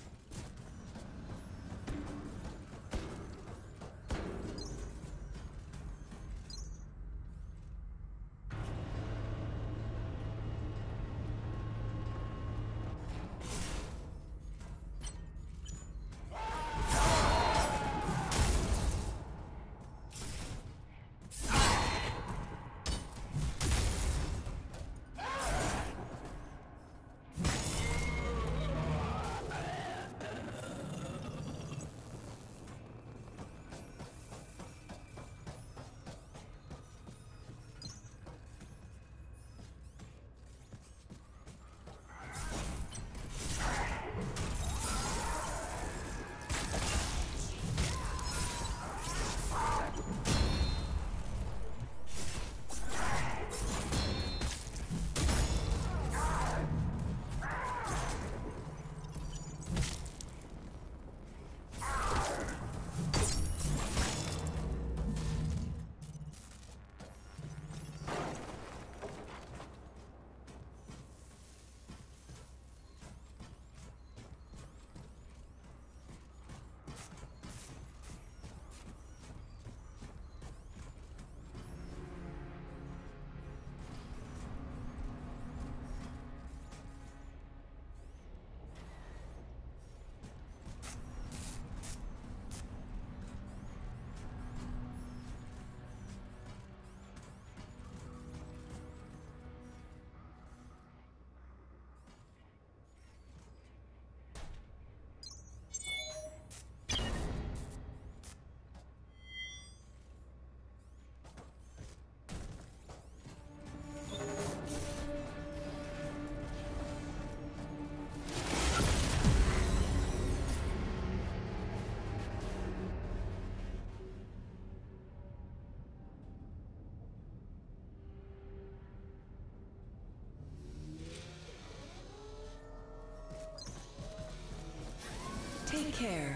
Take care.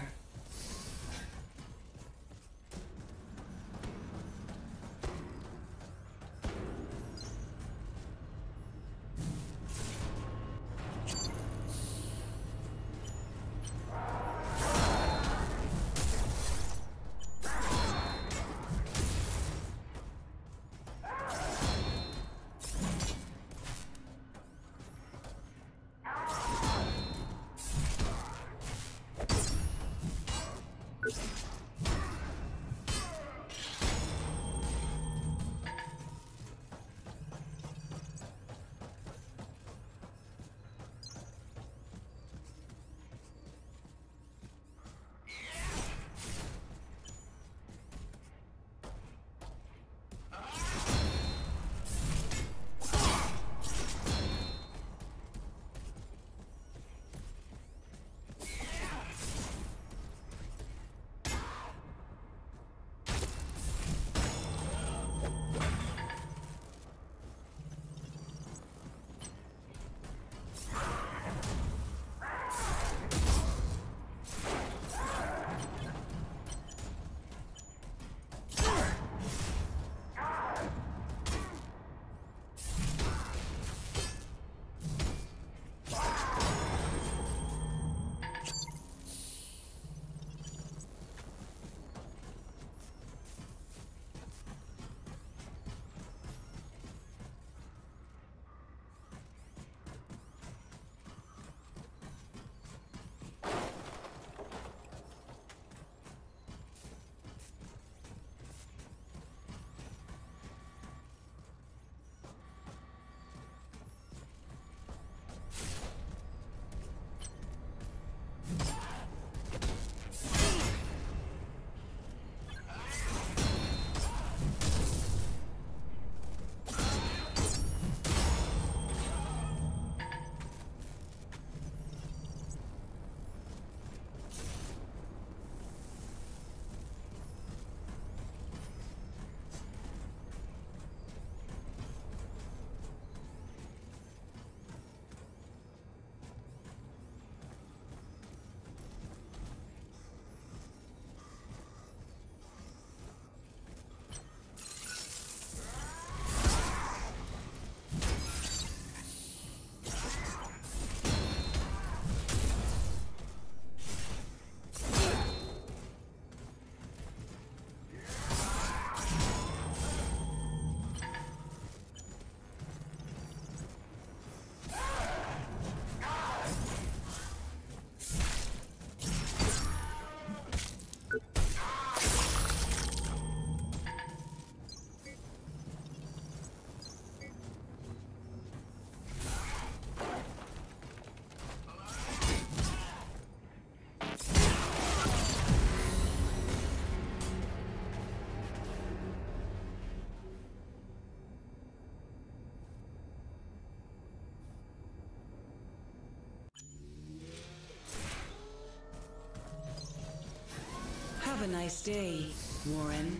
nice day, Warren.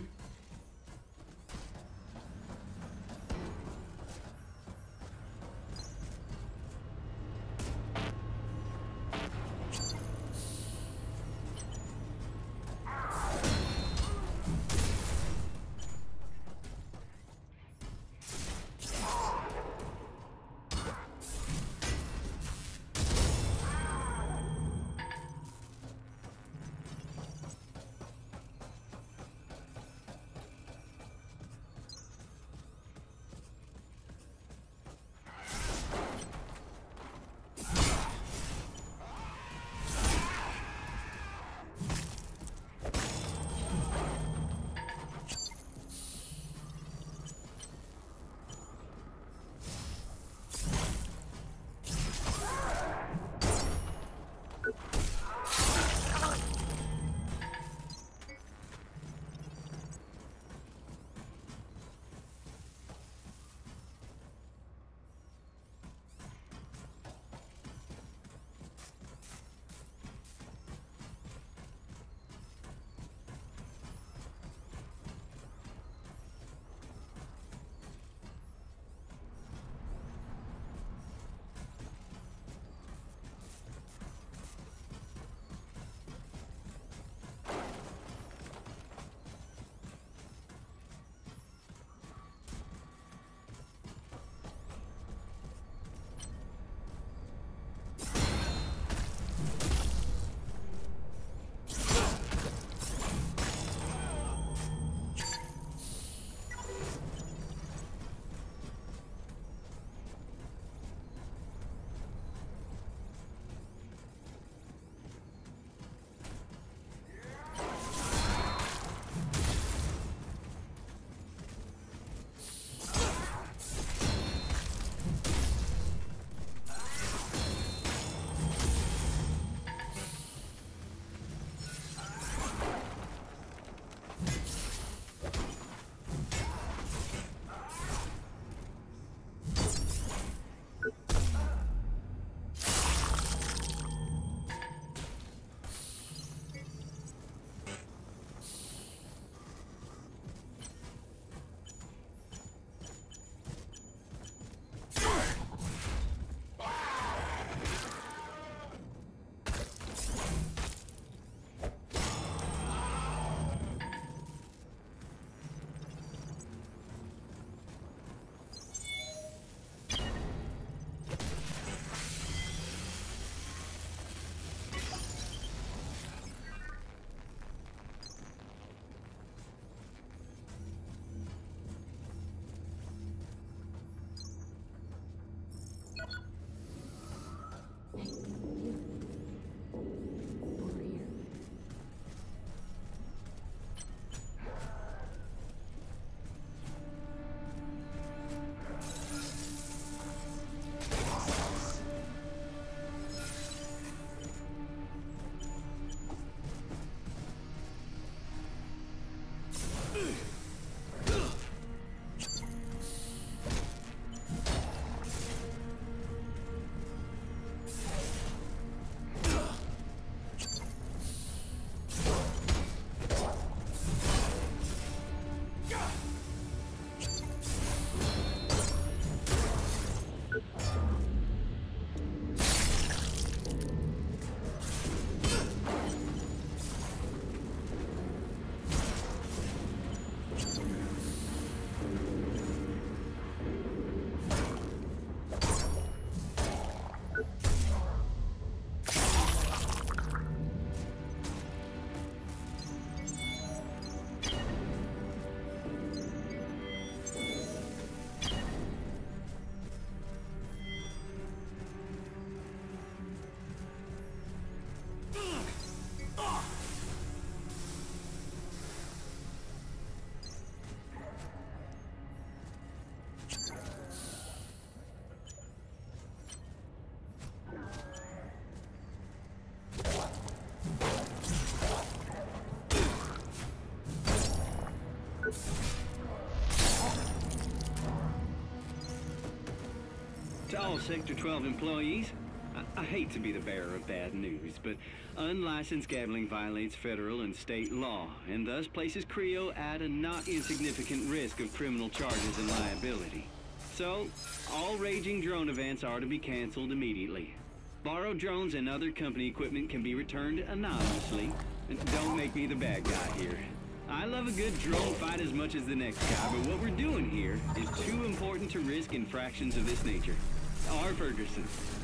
To all Sector 12 employees, I hate to be the bearer of bad news, but unlicensed gambling violates federal and state law, and thus places Creo at a not insignificant risk of criminal charges and liability. So, all raging drone events are to be canceled immediately. Borrowed drones and other company equipment can be returned anonymously. And don't make me the bad guy here. I love a good drone fight as much as the next guy, but what we're doing here is too important to risk infractions of this nature. R. Ferguson.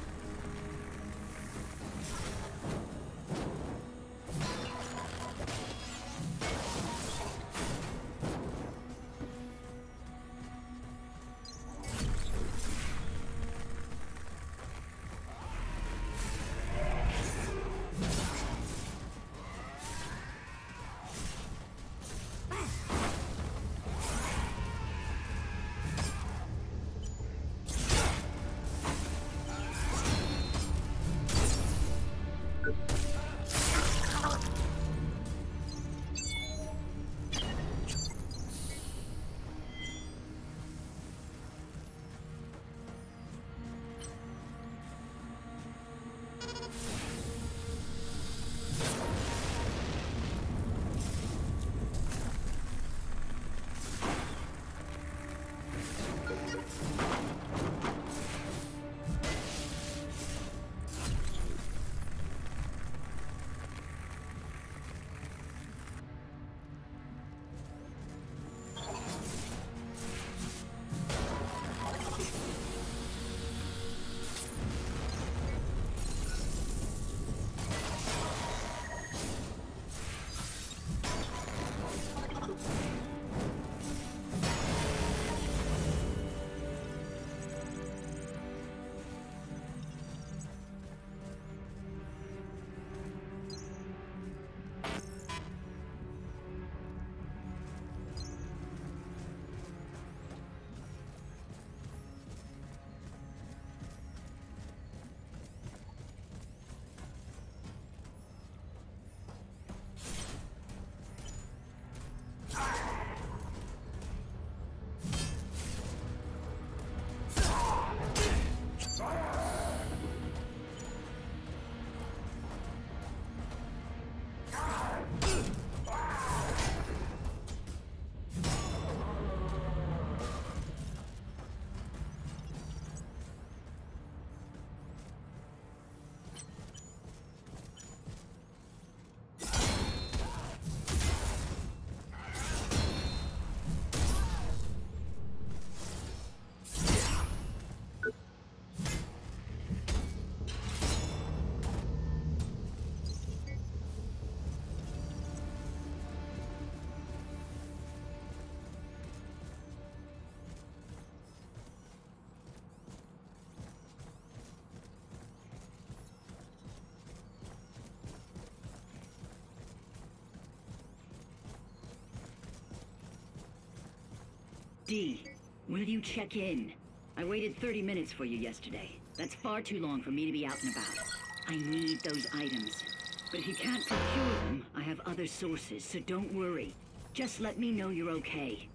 D, will you check in? I waited 30 minutes for you yesterday. That's far too long for me to be out and about. I need those items. But if you can't procure them, I have other sources, so don't worry. Just let me know you're okay.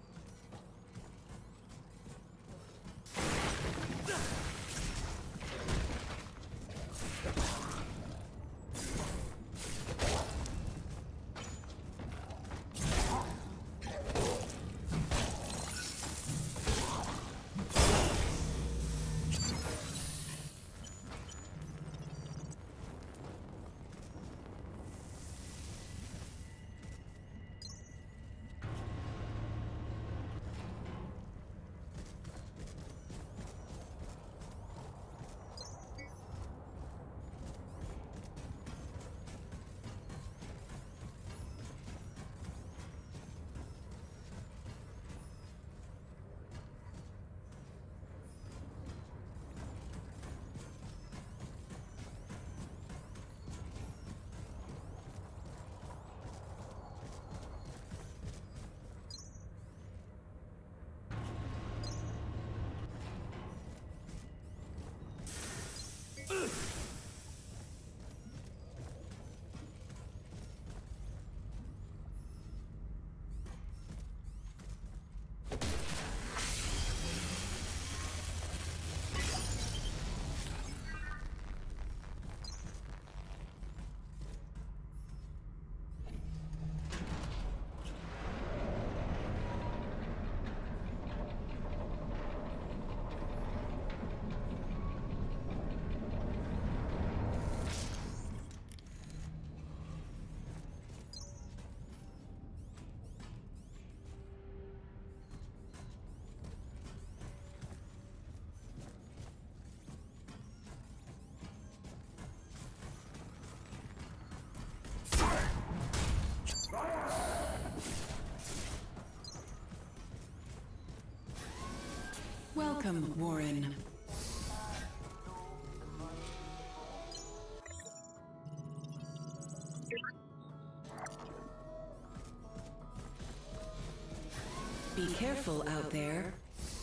Welcome, Warren. Be careful out there.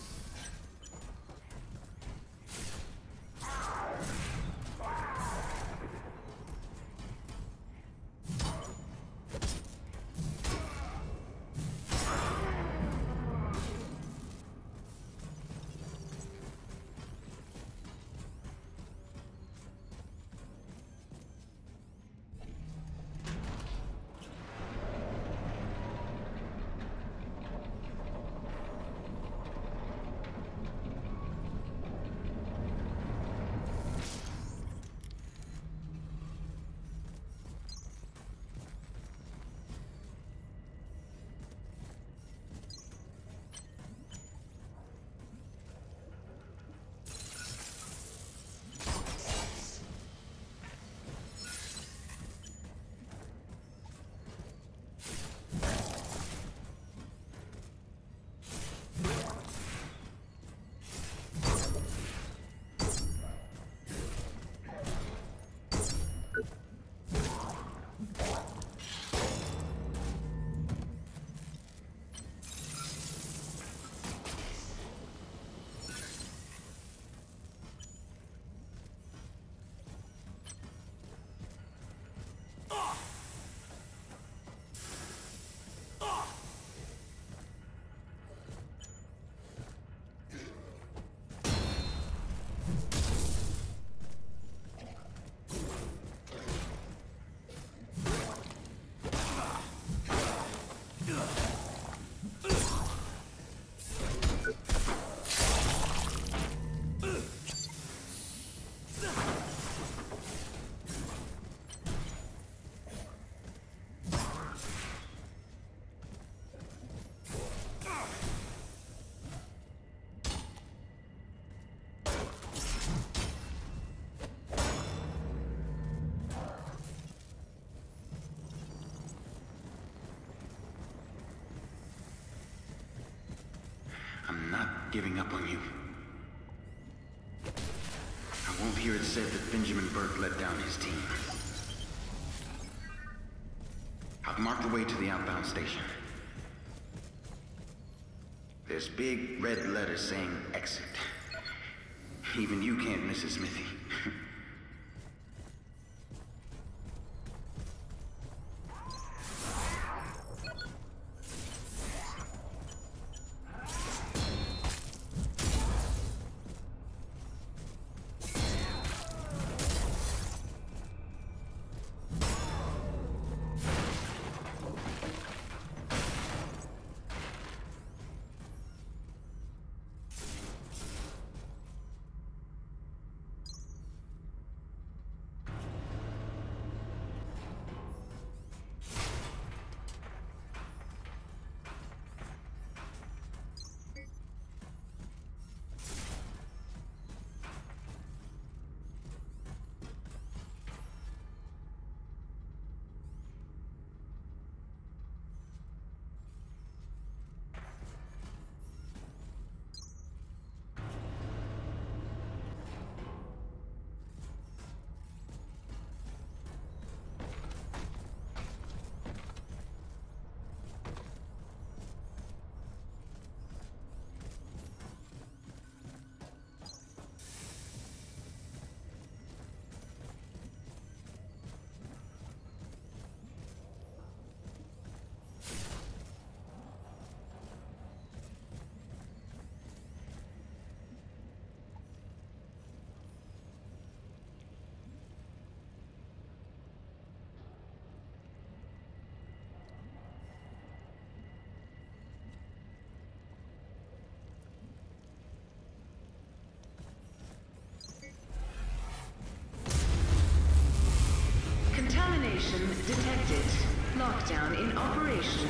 I'm not giving up on you. I won't hear it said that Benjamin Burke let down his team. I've marked the way to the outbound station. There's big red letters saying exit. Even you can't miss it, Smithy. Contamination detected. Lockdown in operation.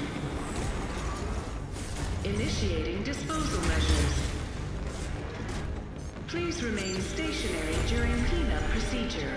Initiating disposal measures. Please remain stationary during cleanup procedure.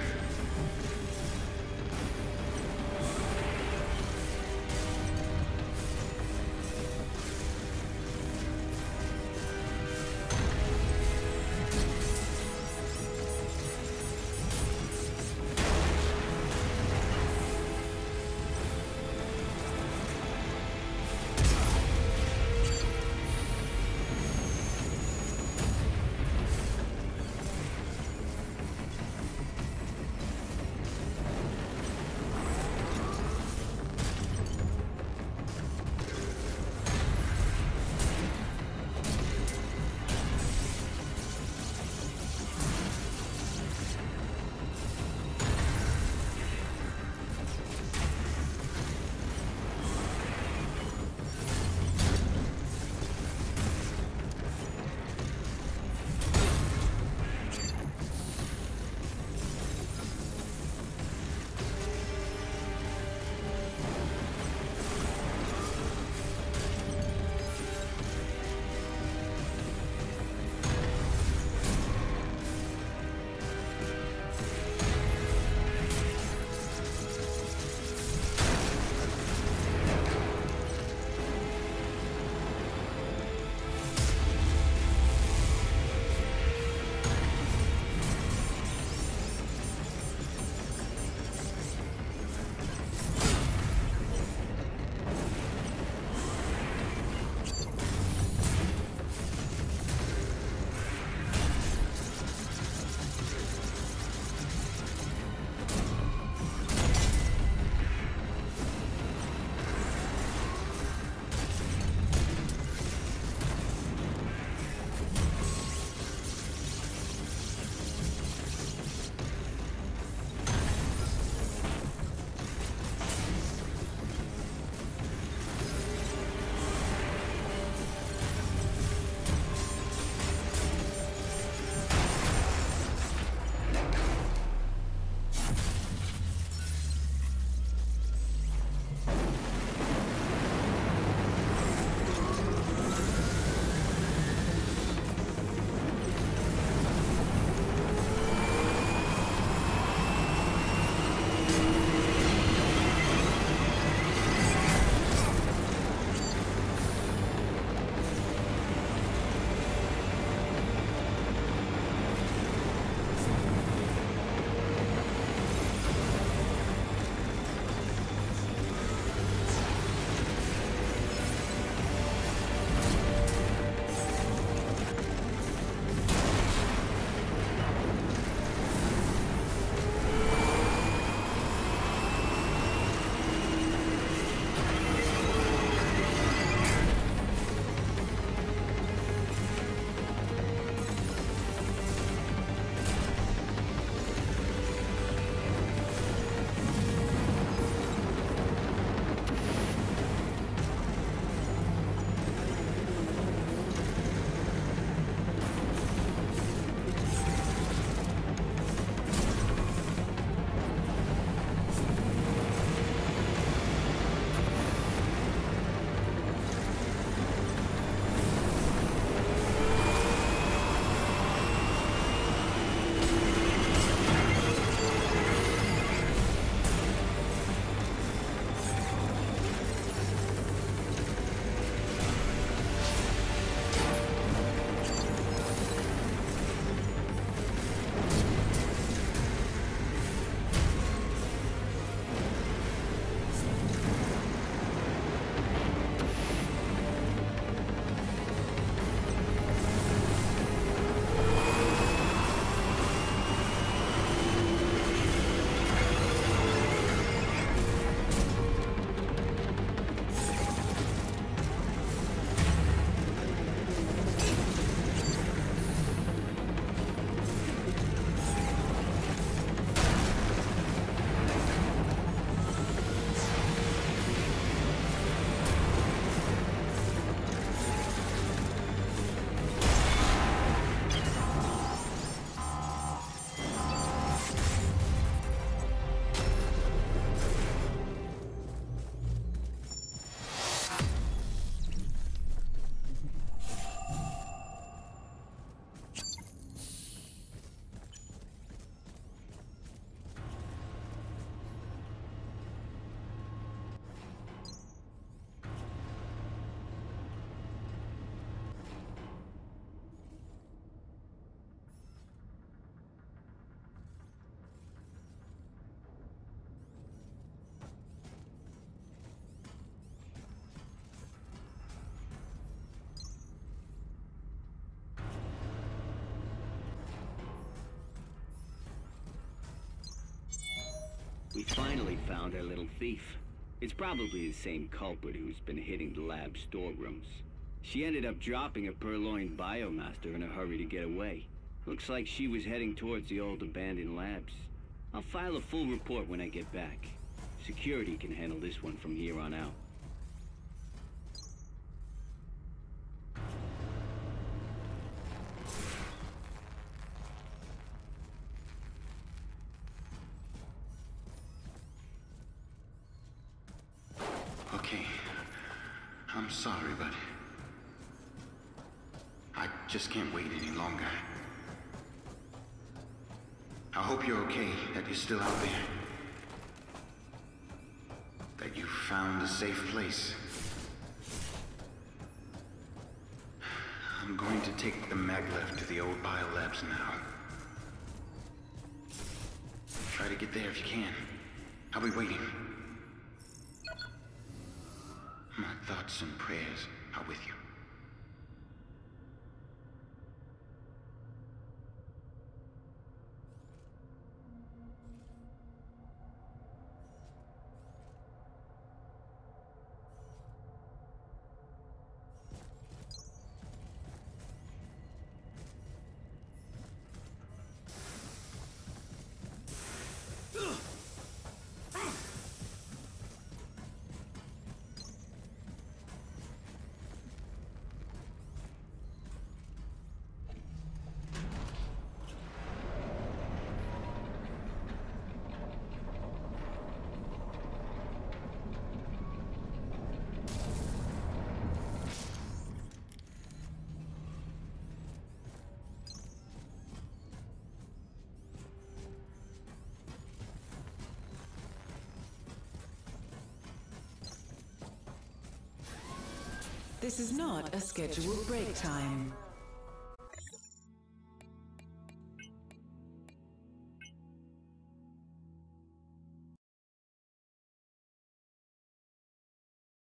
We finally found our little thief. It's probably the same culprit who's been hitting the lab storerooms. She ended up dropping a purloined biomaster in a hurry to get away. Looks like she was heading towards the old abandoned labs. I'll file a full report when I get back. Security can handle this one from here on out. Okay. I'm sorry, but I just can't wait any longer. I hope you're okay, that you're still out there. That you found a safe place. I'm going to take the maglev to the old biolabs now. Try to get there if you can. I'll be waiting. My thoughts and prayers are with you. This is not a scheduled break time.